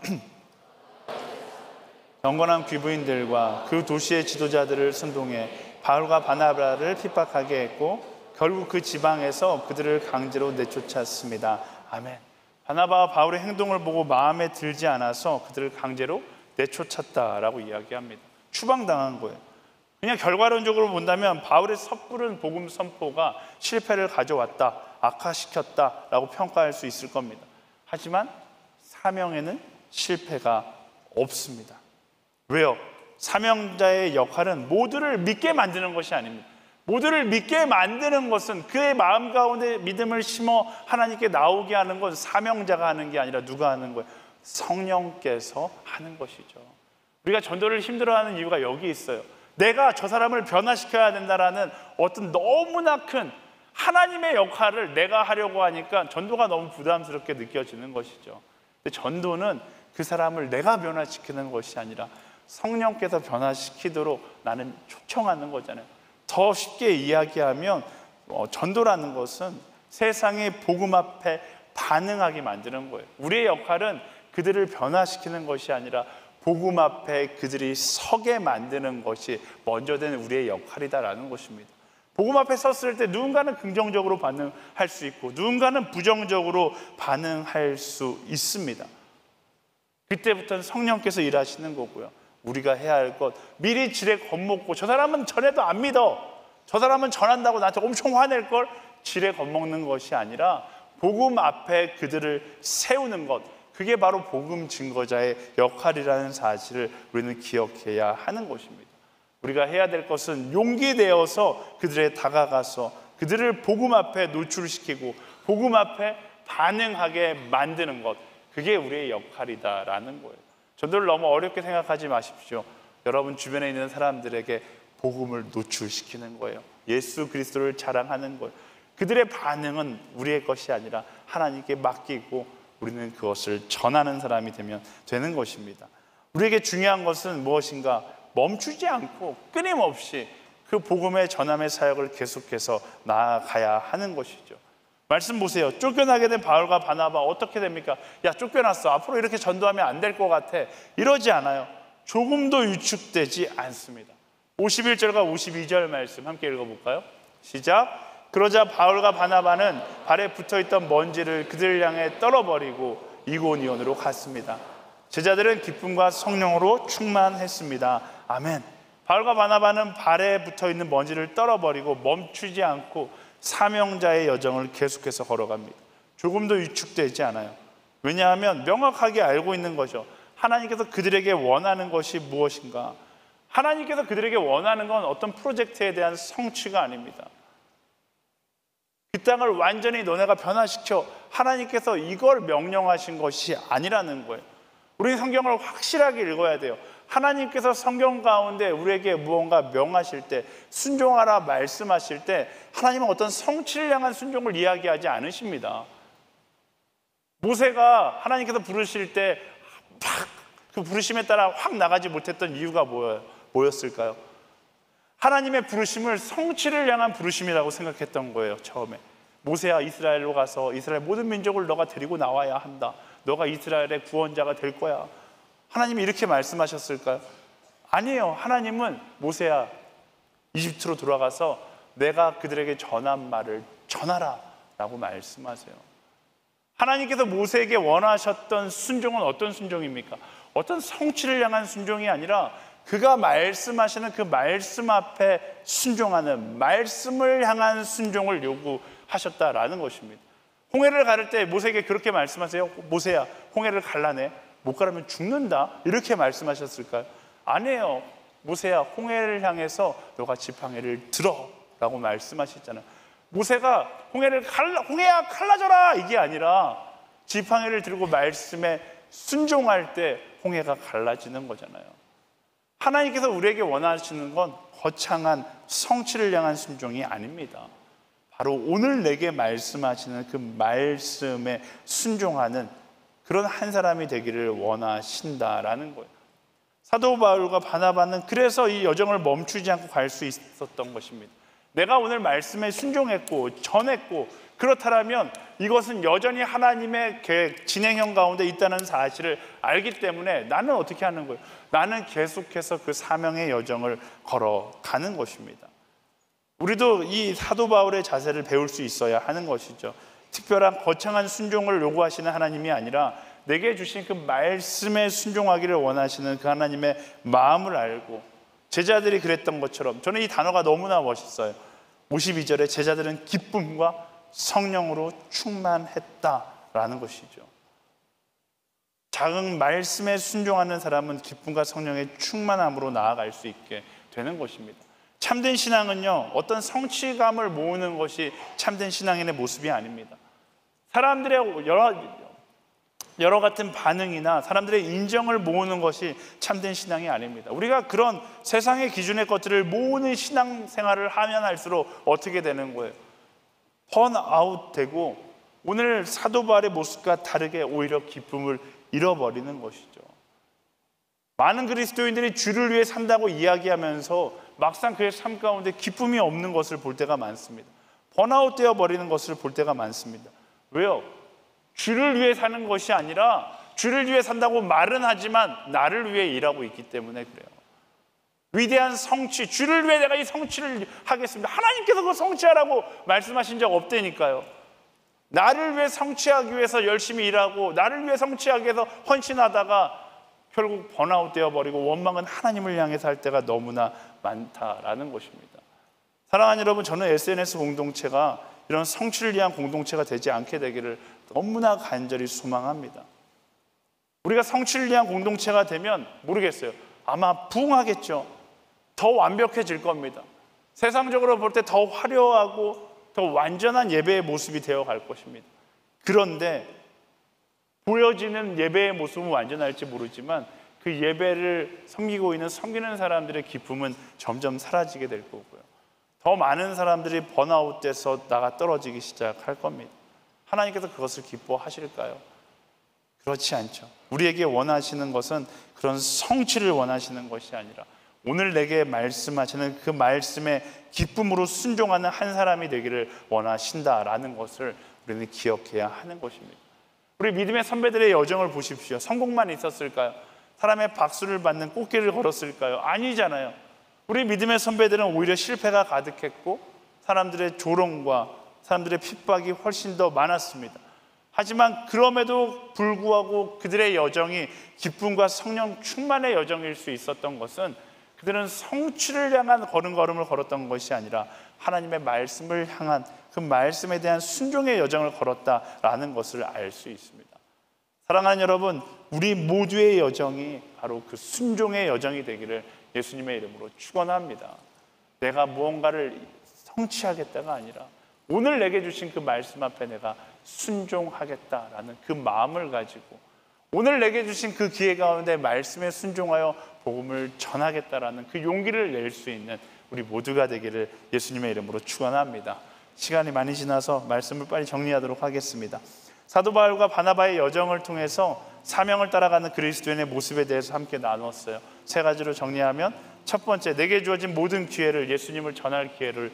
경건한 귀부인들과 그 도시의 지도자들을 선동해 바울과 바나바를 핍박하게 했고 결국 그 지방에서 그들을 강제로 내쫓았습니다. 아멘. 바나바와 바울의 행동을 보고 마음에 들지 않아서 그들을 강제로 내쫓았다라고 이야기합니다. 추방당한 거예요. 그냥 결과론적으로 본다면 바울의 섣부른 복음 선포가 실패를 가져왔다, 악화시켰다라고 평가할 수 있을 겁니다. 하지만 사명에는 실패가 없습니다. 왜요? 사명자의 역할은 모두를 믿게 만드는 것이 아닙니다. 모두를 믿게 만드는 것은, 그의 마음 가운데 믿음을 심어 하나님께 나오게 하는 건 사명자가 하는 게 아니라 누가 하는 거예요? 성령께서 하는 것이죠. 우리가 전도를 힘들어하는 이유가 여기 있어요. 내가 저 사람을 변화시켜야 된다라는 어떤 너무나 큰 하나님의 역할을 내가 하려고 하니까 전도가 너무 부담스럽게 느껴지는 것이죠. 근데 전도는 그 사람을 내가 변화시키는 것이 아니라 성령께서 변화시키도록 나는 초청하는 거잖아요. 더 쉽게 이야기하면 전도라는 것은 세상의 복음 앞에 반응하게 만드는 거예요. 우리의 역할은 그들을 변화시키는 것이 아니라 복음 앞에 그들이 서게 만드는 것이 먼저 된 우리의 역할이다라는 것입니다. 복음 앞에 섰을 때 누군가는 긍정적으로 반응할 수 있고 누군가는 부정적으로 반응할 수 있습니다. 그때부터는 성령께서 일하시는 거고요. 우리가 해야 할 것, 미리 지레 겁먹고 저 사람은 전해도 안 믿어, 저 사람은 전한다고 나한테 엄청 화낼 걸, 지레 겁먹는 것이 아니라 복음 앞에 그들을 세우는 것, 그게 바로 복음 증거자의 역할이라는 사실을 우리는 기억해야 하는 것입니다. 우리가 해야 될 것은 용기 내어서 그들에 다가가서 그들을 복음 앞에 노출시키고 복음 앞에 반응하게 만드는 것, 그게 우리의 역할이다라는 거예요. 전도를 너무 어렵게 생각하지 마십시오. 여러분 주변에 있는 사람들에게 복음을 노출시키는 거예요. 예수 그리스도를 자랑하는 거예요. 그들의 반응은 우리의 것이 아니라 하나님께 맡기고 우리는 그것을 전하는 사람이 되는 것입니다. 우리에게 중요한 것은 무엇인가? 멈추지 않고 끊임없이 그 복음의 전함의 사역을 계속해서 나아가야 하는 것이죠. 말씀 보세요. 쫓겨나게 된 바울과 바나바 어떻게 됩니까? 야, 쫓겨났어. 앞으로 이렇게 전도하면 안 될 것 같아. 이러지 않아요. 조금도 위축되지 않습니다. 51절과 52절 말씀 함께 읽어볼까요? 시작. 그러자 바울과 바나바는 발에 붙어있던 먼지를 그들 향해 떨어버리고 이고니온으로 갔습니다. 제자들은 기쁨과 성령으로 충만했습니다. 아멘. 바울과 바나바는 발에 붙어있는 먼지를 떨어버리고 멈추지 않고 사명자의 여정을 계속해서 걸어갑니다. 조금도 위축되지 않아요. 왜냐하면 명확하게 알고 있는 거죠. 하나님께서 그들에게 원하는 것이 무엇인가? 하나님께서 그들에게 원하는 건 어떤 프로젝트에 대한 성취가 아닙니다. 이 땅을 완전히 너네가 변화시켜, 하나님께서 이걸 명령하신 것이 아니라는 거예요. 우리 성경을 확실하게 읽어야 돼요. 하나님께서 성경 가운데 우리에게 무언가 명하실 때, 순종하라 말씀하실 때 하나님은 어떤 성취를 향한 순종을 이야기하지 않으십니다. 모세가 하나님께서 부르실 때 그 부르심에 따라 확 나가지 못했던 이유가 뭐였을까요? 하나님의 부르심을 성취를 향한 부르심이라고 생각했던 거예요. 처음에 모세야, 이스라엘로 가서 이스라엘 모든 민족을 너가 데리고 나와야 한다. 너가 이스라엘의 구원자가 될 거야. 하나님이 이렇게 말씀하셨을까요? 아니에요. 하나님은 모세야, 이집트로 돌아가서 내가 그들에게 전한 말을 전하라 라고 말씀하세요. 하나님께서 모세에게 원하셨던 순종은 어떤 순종입니까? 어떤 성취를 향한 순종이 아니라 그가 말씀하시는 그 말씀 앞에 순종하는, 말씀을 향한 순종을 요구하셨다라는 것입니다. 홍해를 가를 때 모세에게 그렇게 말씀하세요. 모세야, 홍해를 갈라내. 못 가르면 죽는다. 이렇게 말씀하셨을까요? 아니에요. 모세야, 홍해를 향해서 너가 지팡이를 들어 라고 말씀하셨잖아요. 모세가 홍해야 갈라져라 이게 아니라 지팡이를 들고 말씀에 순종할 때 홍해가 갈라지는 거잖아요. 하나님께서 우리에게 원하시는 건 거창한 성취를 향한 순종이 아닙니다. 바로 오늘 내게 말씀하시는 그 말씀에 순종하는 그런 한 사람이 되기를 원하신다라는 거예요. 사도 바울과 바나바는 그래서 이 여정을 멈추지 않고 갈 수 있었던 것입니다. 내가 오늘 말씀에 순종했고 전했고 그렇다면 이것은 여전히 하나님의 계획, 진행형 가운데 있다는 사실을 알기 때문에 나는 어떻게 하는 거예요? 나는 계속해서 그 사명의 여정을 걸어가는 것입니다. 우리도 이 사도 바울의 자세를 배울 수 있어야 하는 것이죠. 특별한 거창한 순종을 요구하시는 하나님이 아니라 내게 주신 그 말씀에 순종하기를 원하시는 그 하나님의 마음을 알고, 제자들이 그랬던 것처럼, 저는 이 단어가 너무나 멋있어요. 52절에 제자들은 기쁨과 성령으로 충만했다라는 것이죠. 작은 말씀에 순종하는 사람은 기쁨과 성령의 충만함으로 나아갈 수 있게 되는 것입니다. 참된 신앙은요, 어떤 성취감을 모으는 것이 참된 신앙인의 모습이 아닙니다. 사람들의 여러 같은 반응이나 사람들의 인정을 모으는 것이 참된 신앙이 아닙니다. 우리가 그런 세상의 기준의 것들을 모으는 신앙생활을 하면 할수록 어떻게 되는 거예요? 번아웃 되고 오늘 사도 바울의 모습과 다르게 오히려 기쁨을 잃어버리는 것이죠. 많은 그리스도인들이 주를 위해 산다고 이야기하면서 막상 그의 삶 가운데 기쁨이 없는 것을 볼 때가 많습니다. 번아웃 되어 버리는 것을 볼 때가 많습니다. 왜요? 주를 위해 사는 것이 아니라 주를 위해 산다고 말은 하지만 나를 위해 일하고 있기 때문에 그래요. 위대한 성취, 주를 위해 내가 이 성취를 하겠습니다. 하나님께서 그 성취하라고 말씀하신 적 없다니까요. 나를 위해 성취하기 위해서 열심히 일하고 나를 위해 성취하기 위해서 헌신하다가 결국 번아웃 되어버리고 원망은 하나님을 향해서 할 때가 너무나 많다라는 것입니다. 사랑하는 여러분, 저는 SNS 공동체가 이런 성취를 위한 공동체가 되지 않게 되기를 너무나 간절히 소망합니다. 우리가 성취를 위한 공동체가 되면 모르겠어요. 아마 부흥하겠죠. 더 완벽해질 겁니다. 세상적으로 볼 때 더 화려하고 더 완전한 예배의 모습이 되어갈 것입니다. 그런데 보여지는 예배의 모습은 완전할지 모르지만 그 예배를 섬기는 사람들의 기쁨은 점점 사라지게 될 거고요. 더 많은 사람들이 번아웃돼서 나가 떨어지기 시작할 겁니다. 하나님께서 그것을 기뻐하실까요? 그렇지 않죠. 우리에게 원하시는 것은 그런 성취를 원하시는 것이 아니라 오늘 내게 말씀하시는 그 말씀에 기쁨으로 순종하는 한 사람이 되기를 원하신다라는 것을 우리는 기억해야 하는 것입니다. 우리 믿음의 선배들의 여정을 보십시오. 성공만 있었을까요? 사람의 박수를 받는 꽃길을 걸었을까요? 아니잖아요. 우리 믿음의 선배들은 오히려 실패가 가득했고 사람들의 조롱과 사람들의 핍박이 훨씬 더 많았습니다. 하지만 그럼에도 불구하고 그들의 여정이 기쁨과 성령 충만의 여정일 수 있었던 것은 그들은 성취를 향한 걸음걸음을 걸었던 것이 아니라 하나님의 말씀을 향한 그 말씀에 대한 순종의 여정을 걸었다라는 것을 알 수 있습니다. 사랑하는 여러분, 우리 모두의 여정이 바로 그 순종의 여정이 되기를 예수님의 이름으로 축원합니다. 내가 무언가를 성취하겠다가 아니라 오늘 내게 주신 그 말씀 앞에 내가 순종하겠다라는 그 마음을 가지고 오늘 내게 주신 그 기회 가운데 말씀에 순종하여 복음을 전하겠다라는 그 용기를 낼 수 있는 우리 모두가 되기를 예수님의 이름으로 축원합니다. 시간이 많이 지나서 말씀을 빨리 정리하도록 하겠습니다. 사도 바울과 바나바의 여정을 통해서 사명을 따라가는 그리스도인의 모습에 대해서 함께 나눴어요. 세 가지로 정리하면, 첫 번째, 내게 주어진 모든 기회를 예수님을 전할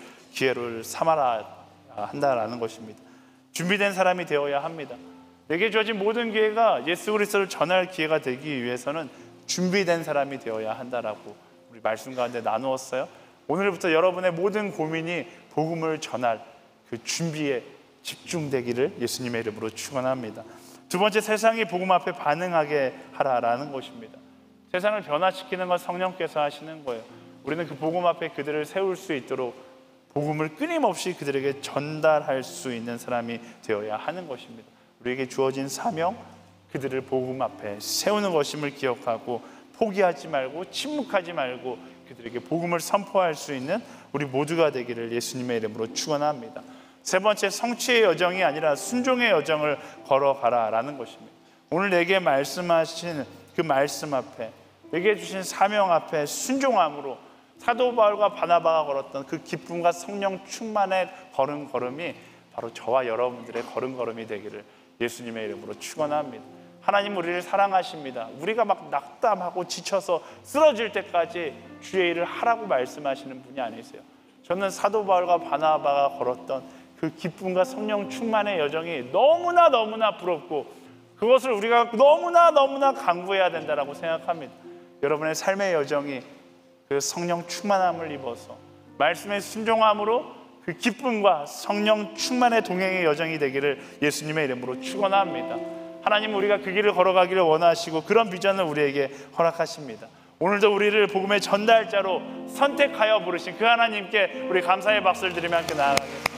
기회를 삼아라 한다라는 것입니다. 준비된 사람이 되어야 합니다. 내게 주어진 모든 기회가 예수 그리스도를 전할 기회가 되기 위해서는 준비된 사람이 되어야 한다라고 우리 말씀 가운데 나누었어요. 오늘부터 여러분의 모든 고민이 복음을 전할 그 준비에 집중되기를 예수님의 이름으로 축원합니다. 두 번째, 세상이 복음 앞에 반응하게 하라라는 것입니다. 세상을 변화시키는 건 성령께서 하시는 거예요. 우리는 그 복음 앞에 그들을 세울 수 있도록 복음을 끊임없이 그들에게 전달할 수 있는 사람이 되어야 하는 것입니다. 우리에게 주어진 사명, 그들을 복음 앞에 세우는 것임을 기억하고 포기하지 말고 침묵하지 말고 그들에게 복음을 선포할 수 있는 우리 모두가 되기를 예수님의 이름으로 축원합니다. 세 번째, 성취의 여정이 아니라 순종의 여정을 걸어가라라는 것입니다. 오늘 내게 말씀하신 그 말씀 앞에, 내게 주신 사명 앞에 순종함으로 사도 바울과 바나바가 걸었던 그 기쁨과 성령 충만의 걸음걸음이 바로 저와 여러분들의 걸음걸음이 되기를 예수님의 이름으로 축원합니다. 하나님 우리를 사랑하십니다. 우리가 막 낙담하고 지쳐서 쓰러질 때까지 주의 일을 하라고 말씀하시는 분이 아니세요. 저는 사도 바울과 바나바가 걸었던 그 기쁨과 성령 충만의 여정이 너무나 부럽고 그것을 우리가 너무나 강구해야 된다고 생각합니다. 여러분의 삶의 여정이 그 성령 충만함을 입어서 말씀의 순종함으로 그 기쁨과 성령 충만의 동행의 여정이 되기를 예수님의 이름으로 축원합니다. 하나님, 우리가 그 길을 걸어가기를 원하시고 그런 비전을 우리에게 허락하십니다. 오늘도 우리를 복음의 전달자로 선택하여 부르신 그 하나님께 우리 감사의 박수를 드리며 함께 나아가겠습니다.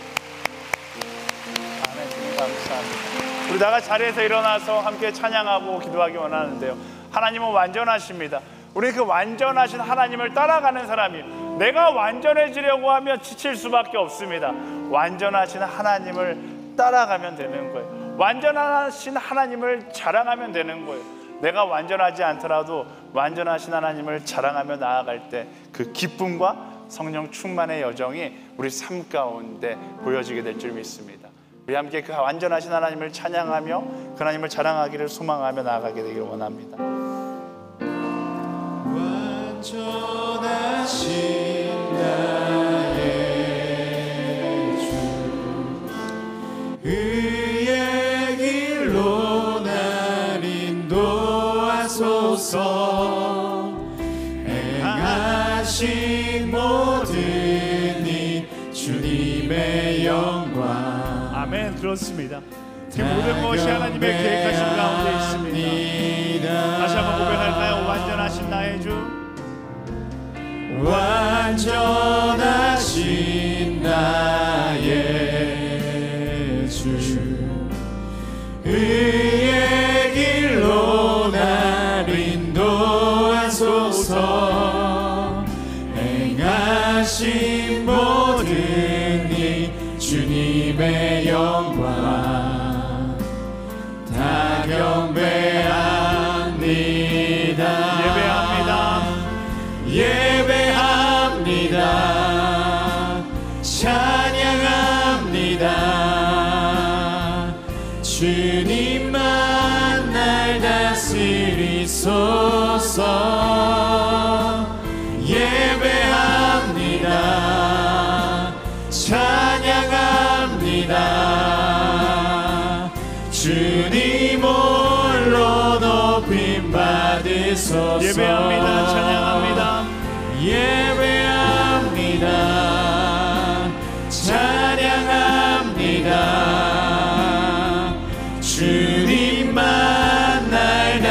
아멘. 주님 감사합니다. 우리 다 같이 자리에서 일어나서 함께 찬양하고 기도하기 원하는데요, 하나님은 완전하십니다. 우리 그 완전하신 하나님을 따라가는 사람이, 내가 완전해지려고 하면 지칠 수밖에 없습니다. 완전하신 하나님을 따라가면 되는 거예요. 완전하신 하나님을 자랑하면 되는 거예요. 내가 완전하지 않더라도 완전하신 하나님을 자랑하며 나아갈 때 그 기쁨과 성령 충만의 여정이 우리 삶 가운데 보여지게 될 줄 믿습니다. 우리 함께 그 완전하신 하나님을 찬양하며 그 하나님을 자랑하기를 소망하며 나아가게 되기를 원합니다. 완전하신 나의 주, 의의 길로 날 인도하소서. 행하신 모든 일 주님의 영광. 아멘. 그렇습니다. 그 모든 것이 하나님의 계획하신 가운데 있습니다. 다시 한번 고백할까요? 완전하신 나의 주, 완전하신 나의 주, 의의 길로 날 인도하소서. 행하신 모든 일 주님의 영광 다 경배합니다. 예배합니다. 찬양합니다. 주님만 날 다스리소서. 예배합니다. 찬양합니다. 받으소서. 예배합니다. 찬양합니다. 예배합니다. 찬양합니다. 주님만 날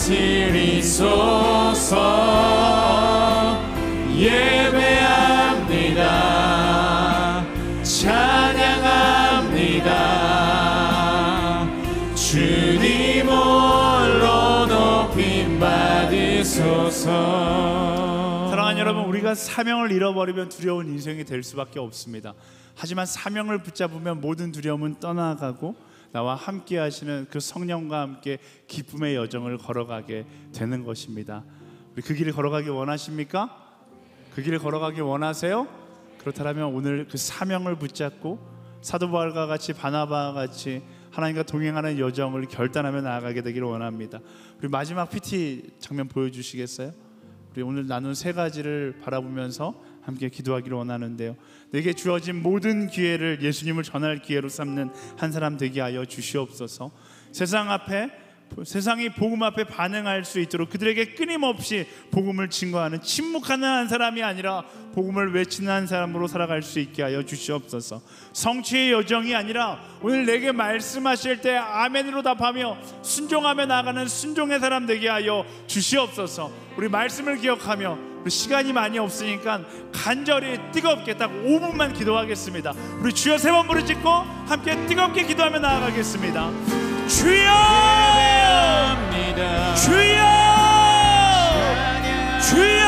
다스리소서. 예배합니다. 찬양합니다. 주님 홀로 높임 받으소서. 사랑하는 여러분, 우리가 사명을 잃어버리면 두려운 인생이 될 수밖에 없습니다. 하지만 사명을 붙잡으면 모든 두려움은 떠나가고 나와 함께 하시는 그 성령과 함께 기쁨의 여정을 걸어가게 되는 것입니다. 우리 그 길을 걸어가기 원하십니까? 그 길을 걸어가기 원하세요? 그렇다면 오늘 그 사명을 붙잡고 사도 바울과 같이 바나바와 같이 하나님과 동행하는 여정을 결단하며 나아가게 되기를 원합니다. 우리 마지막 PT 장면 보여주시겠어요? 우리 오늘 나눈 세 가지를 바라보면서 함께 기도하기를 원하는데요. 내게 주어진 모든 기회를 예수님을 전할 기회로 삼는 한 사람 되게 하여 주시옵소서. 세상이 복음 앞에 반응할 수 있도록 그들에게 끊임없이 복음을 증거하는 침묵하는 한 사람이 아니라 복음을 외치는 한 사람으로 살아갈 수 있게 하여 주시옵소서. 성취의 여정이 아니라 오늘 내게 말씀하실 때 아멘으로 답하며 순종하며 나가는 순종의 사람 되게 하여 주시옵소서. 우리 말씀을 기억하며 우리 시간이 많이 없으니까 간절히 뜨겁게 딱 5분만 기도하겠습니다. 우리 주여 3번 부르짖고 함께 뜨겁게 기도하며 나아가겠습니다. 주여! 주여! 주여!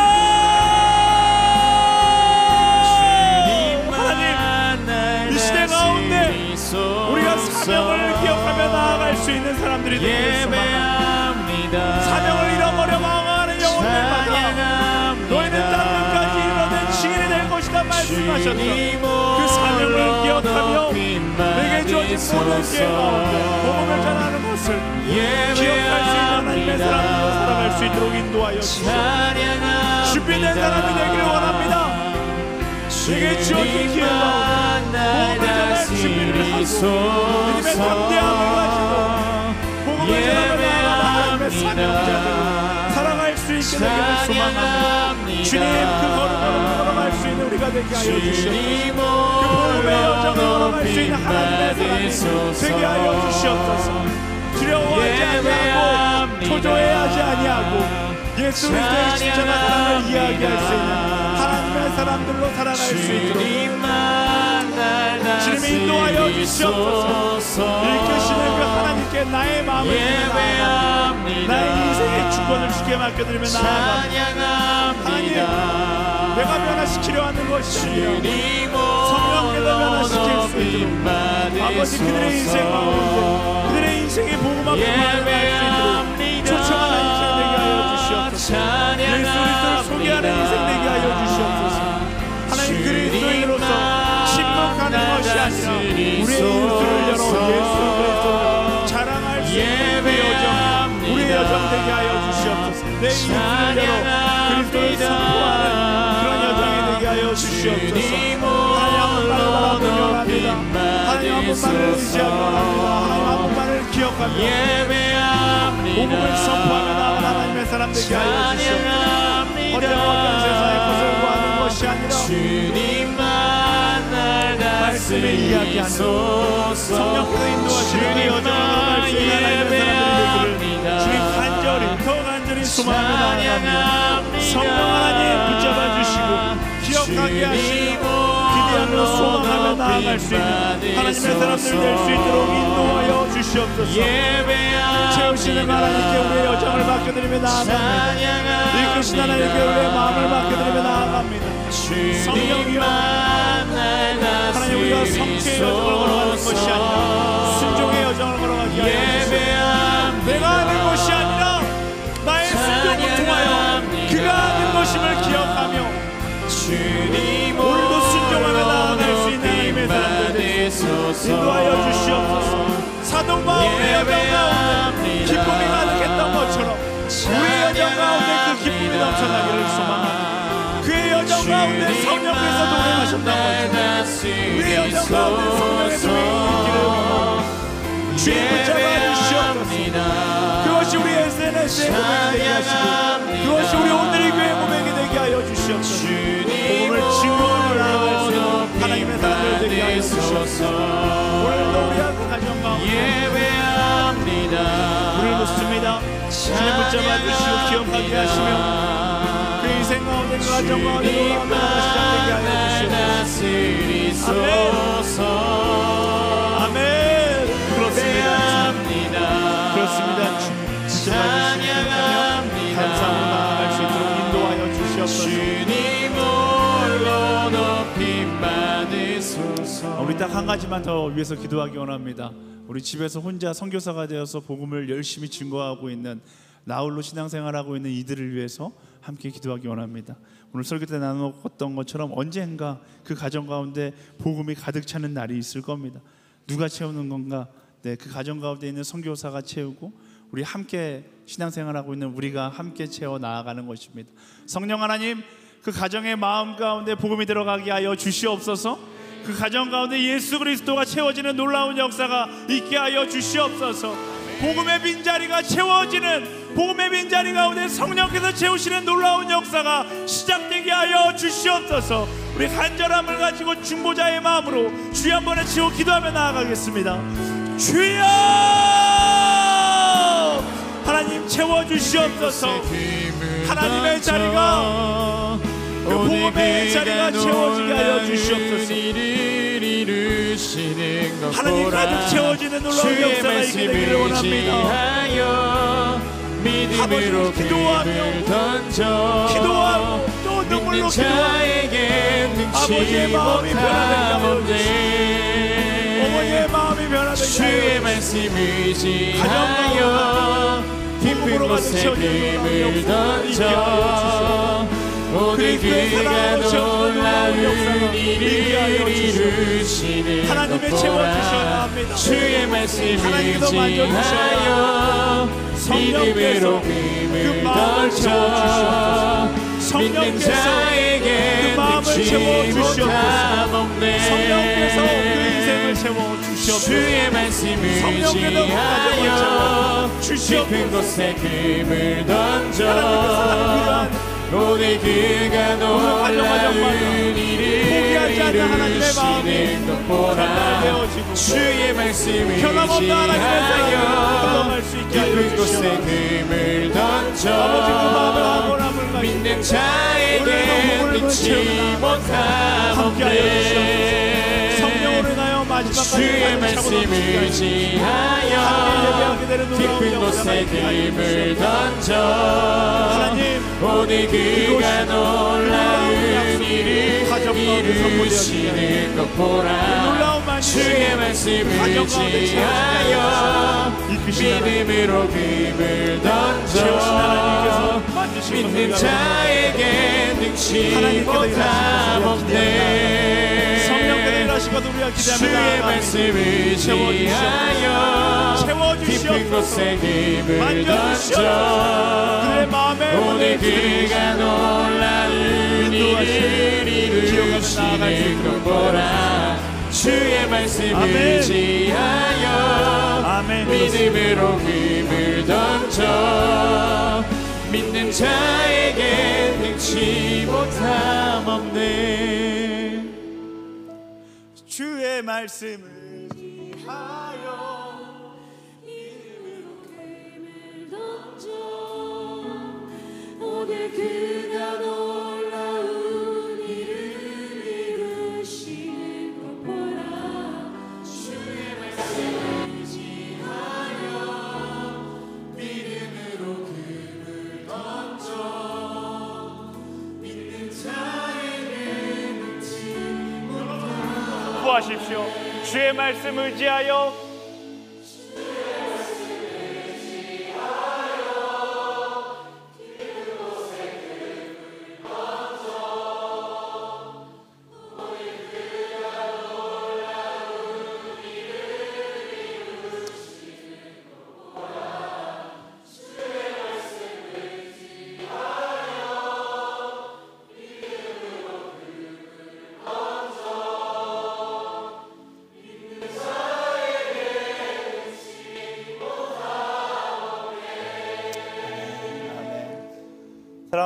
하나님, 이 시대 가운데 우리가 사명을 기억하며 나아갈 수 있는 사람들이 되길 소망합니다. 사명을 잃어버려 망하는 영혼들마다 너희는 땅끝까지 이르러는 증인이 될 것이다 말씀하셨던 그 사명을 기억하며 내게 주어진 모든 기회 가운데 복음을 전하는 것을 기억할 수 있는 하나님의 사람으로 살아갈 수 있도록 인도하여 주시옵소서. 준비된 사람이 되기를 원합니다. 내게 주어진 기회 가운데 복음을 전할 준비를 하고 주님의 담대함을 가지고 복음을 전하며 하나님의 사명자들로 살아갈 수 있게 되기를 소망합니다. 주님, 그 걸음을 걸어갈 수 있는 우리가 되게 하여 주시옵소서. 그 복음의 여정을 걸어갈 수 있는 하나님의 사람이 되게 하여 주시옵소서. 두려워하지 아니하고 초조해하지 아니하고 예수 그리스도의 진정한 사랑을 이야기할 수 있는 하나님의 사람들로 살아갈 수 있도록 주님이 인도하여 주시옵소서. 이끄시는 그 하나님께 나의 마음을 나아갑니다. 나의 인생의 주권을 주께 맡겨드리며 나아갑니다. 하나님, 내가 변화시키려 하는 것이 아니라 성령께서 변화시킬 수 있도록 아버지 그들의 인생 가운데 그들의 인생의 복음 앞에 반응할 수 있도록 초청하는 인생 되게 하여 주시옵소서. 예수 그리스도를 소개하는 인생 되게 하여 주시옵소서. 하나님, 그리스도인으로서 침묵하는 것이 아니라 우리의 입술을 열어 예수 그리스도를 자랑할 수 있는 우리의 여정 되게 하여 주시옵소서. 내 입술을 열어 그리스도를 선포하는 그런 여정이 되게 하여 주시옵소서. 하나님 한 분만을 바라보며 합니다. 하나님 한 분만을 의지하며 합니다. 하나님 한 분만을 기억하며 복음을 선포하며 나아가는 하나님의 사람 되게 하여 주시옵소서. 헛되고 헛된 세상의 것을 구하는 것이 아니라 말씀에 이야기하는 성령께서 인도하시는 그 여정을 걸어갈 수 있는 하나님의 사람들이 되기를 주님 간절히 더 간절히 소망하며 나아갑니다. 성령 하나님 붙잡아 주시고 기억하게 하시고 기대하며 소망하며 나아갈 수 있는 하나님의 사람들 될 수 있도록 인도하여 주시옵소서. 채우시는 하나님께 우리의 여정을 맡겨드리며 나아갑니다. 이끄신 하나님께 우리의 마음을 맡겨드리며 나아갑니다. 성령이여, 하나님, 우리가 성취의 여정을 걸어가는 것이 아니라 순종의 여정을 걸어가게 하여 주시옵소서. 내가 하는 것이 아니라 나의 순종을 통하여 그가 하는 것임을 기억하며 오늘도 순종하며 나아갈 수 있는 하나님의 사람들 되소서. 인도하여 주시옵소서. 사도 바울의 여정 가운데 기쁨이 가득했던 것처럼 우리의 여정 가운데 그 기쁨이 넘쳐나기를 소망합니다. 그의 여정 가운데 성령께서 동행하셨던 것처럼 우리의 여정 가운데 성령의 동행이 있기를 원합니다. 주님 붙잡아 주시옵소서. 그것이 그것이 우리 SNS의 고백이 되게 하시고 그것이 우리 오늘의 교회 고백이 되게 하여 주시옵소서. 복음을 증거하며 나아갈 수 있는 하나님의 사람들 되게 하여 주시옵소서. 오늘도 우리 한 가정 가운데 예배합니다. 우리를 묻습니다. 주님 붙잡아 주시고 기억하게 하시며 그 인생 가운데 그 가정 가운데 놀라운 나라가 시작되게 하여 주시옵소서. 아멘. 그렇습니다. 그렇습니다. 찬양합니다. 감사함으로 나아갈 수 있도록 인도하여 주시옵소서. 주님 홀로 높임 받으소서. 우리 딱 한 가지만 더 위해서 기도하기 원합니다. 우리 집에서 혼자 선교사가 되어서 복음을 열심히 증거하고 있는 나홀로 신앙생활하고 있는 이들을 위해서 함께 기도하기 원합니다. 오늘 설교 때 나눴던 것처럼 언젠가 그 가정 가운데 복음이 가득 차는 날이 있을 겁니다. 누가 채우는 건가? 네, 그 가정 가운데 있는 선교사가 채우고 우리 함께 신앙생활하고 있는 우리가 함께 채워 나아가는 것입니다. 성령 하나님, 그 가정의 마음 가운데 복음이 들어가게 하여 주시옵소서. 그 가정 가운데 예수 그리스도가 채워지는 놀라운 역사가 있게 하여 주시옵소서. 복음의 빈자리가 채워지는, 복음의 빈자리 가운데 성령께서 채우시는 놀라운 역사가 시작되게 하여 주시옵소서. 우리 간절함을 가지고 중보자의 마음으로 주여 한번 외치고 기도하며 나아가겠습니다. 주여 하나님 채워주시옵소서. 하나님의 자리가, 그 복음의 자리가 채워지게 하여 주시옵소서. 하나님 가득 채워지는 놀라운 역사가 있게 되기를 원합니다. 아버지 기도하며 또 눈물로 기도하며 아버지의 마음이 변화되게 하여 어머니의 마음이 변화되게 주의 말씀 의지하여 깊은 곳에 금을 던져 오늘 그가 놀라운 일을 이루시는 하나님의 채워주셔야 합니다. 주의 말씀 의지하여 믿음으로 금을 던져 믿는 자에게 능치 못함 없네. 성령께서 그 인생을 채워주시옵소서. 주의 말씀 의지하여 깊은 곳에 금을 던져 오늘 그가 놀라운 일을 이루시는 것 보라. 주의 말씀 의지하여 깊은 곳에 금을 던져 믿는 자에게 능치 못함 없네. 성령으로 인하여 마지막까지 주의 말씀 의지하여 깊은 곳에 금을 던져 오늘 그가 놀라운 일을 이루시는 것 보라. 주의 말씀 의지하여 믿음으로 금을 던져 믿는 자에게 능치 못함 없네. 성령께서 일하시거든 우리가 기대합니다. 주의 말씀 의지하여 깊은 곳에 금을 던져 오늘 그가 놀라운 일을 이루시는 것 보라. 주의 말씀 의지하여 믿음으로 금을 던져 믿는 자에게 능치 못함 없네. 주의 말씀을 의지하여 믿음으로 금을 던져 오늘 그가 놀라운 일을 이루시는 것 보라. 주의 말씀 의지하여 믿음으로 금을 던져 믿는 자에게 능치 못함. 기도하십시오. 주의 말씀 의지하여 기도하십시오.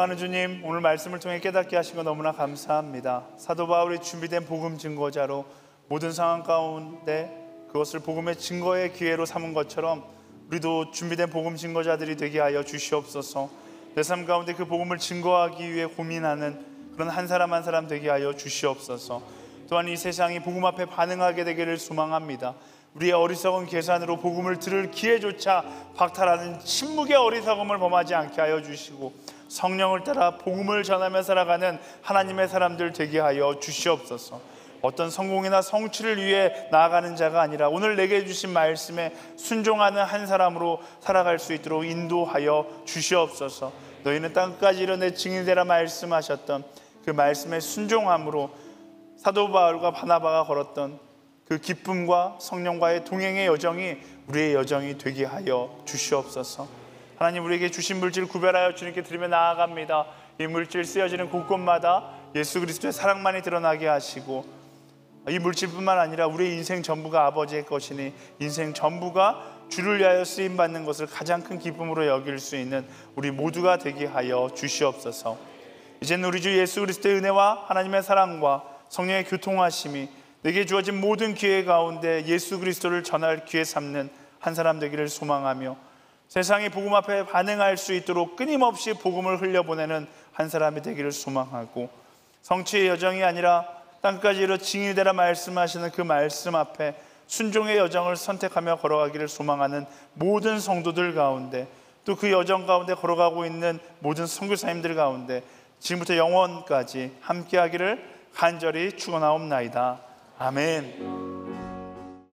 사랑하는 주님, 오늘 말씀을 통해 깨닫게 하신 거 너무나 감사합니다. 사도 바울이 준비된 복음 증거자로 모든 상황 가운데 그것을 복음의 증거의 기회로 삼은 것처럼 우리도 준비된 복음 증거자들이 되게 하여 주시옵소서. 내 삶 가운데 그 복음을 증거하기 위해 고민하는 그런 한 사람 한 사람 되게 하여 주시옵소서. 또한 이 세상이 복음 앞에 반응하게 되기를 소망합니다. 우리의 어리석은 계산으로 복음을 들을 기회조차 박탈하는 침묵의 어리석음을 범하지 않게 하여 주시고, 성령을 따라 복음을 전하며 살아가는 하나님의 사람들 되게 하여 주시옵소서. 어떤 성공이나 성취를 위해 나아가는 자가 아니라 오늘 내게 주신 말씀에 순종하는 한 사람으로 살아갈 수 있도록 인도하여 주시옵소서. 너희는 땅까지 이르내 증인되라 말씀하셨던 그 말씀에 순종함으로 사도 바울과 바나바가 걸었던 그 기쁨과 성령과의 동행의 여정이 우리의 여정이 되게 하여 주시옵소서. 하나님, 우리에게 주신 물질 구별하여 주님께 드리며 나아갑니다. 이 물질 쓰여지는 곳곳마다 예수 그리스도의 사랑만이 드러나게 하시고, 이 물질뿐만 아니라 우리의 인생 전부가 아버지의 것이니 인생 전부가 주를 위하여 쓰임받는 것을 가장 큰 기쁨으로 여길 수 있는 우리 모두가 되게 하여 주시옵소서. 이제는 우리 주 예수 그리스도의 은혜와 하나님의 사랑과 성령의 교통하심이 내게 주어진 모든 기회 가운데 예수 그리스도를 전할 기회 삼는 한 사람 되기를 소망하며, 세상의 복음 앞에 반응할 수 있도록 끊임없이 복음을 흘려보내는 한 사람이 되기를 소망하고, 성취의 여정이 아니라 땅까지 이르러 증인이 되라 말씀하시는 그 말씀 앞에 순종의 여정을 선택하며 걸어가기를 소망하는 모든 성도들 가운데, 또 그 여정 가운데 걸어가고 있는 모든 선교사님들 가운데 지금부터 영원까지 함께하기를 간절히 축원하옵나이다. 아멘.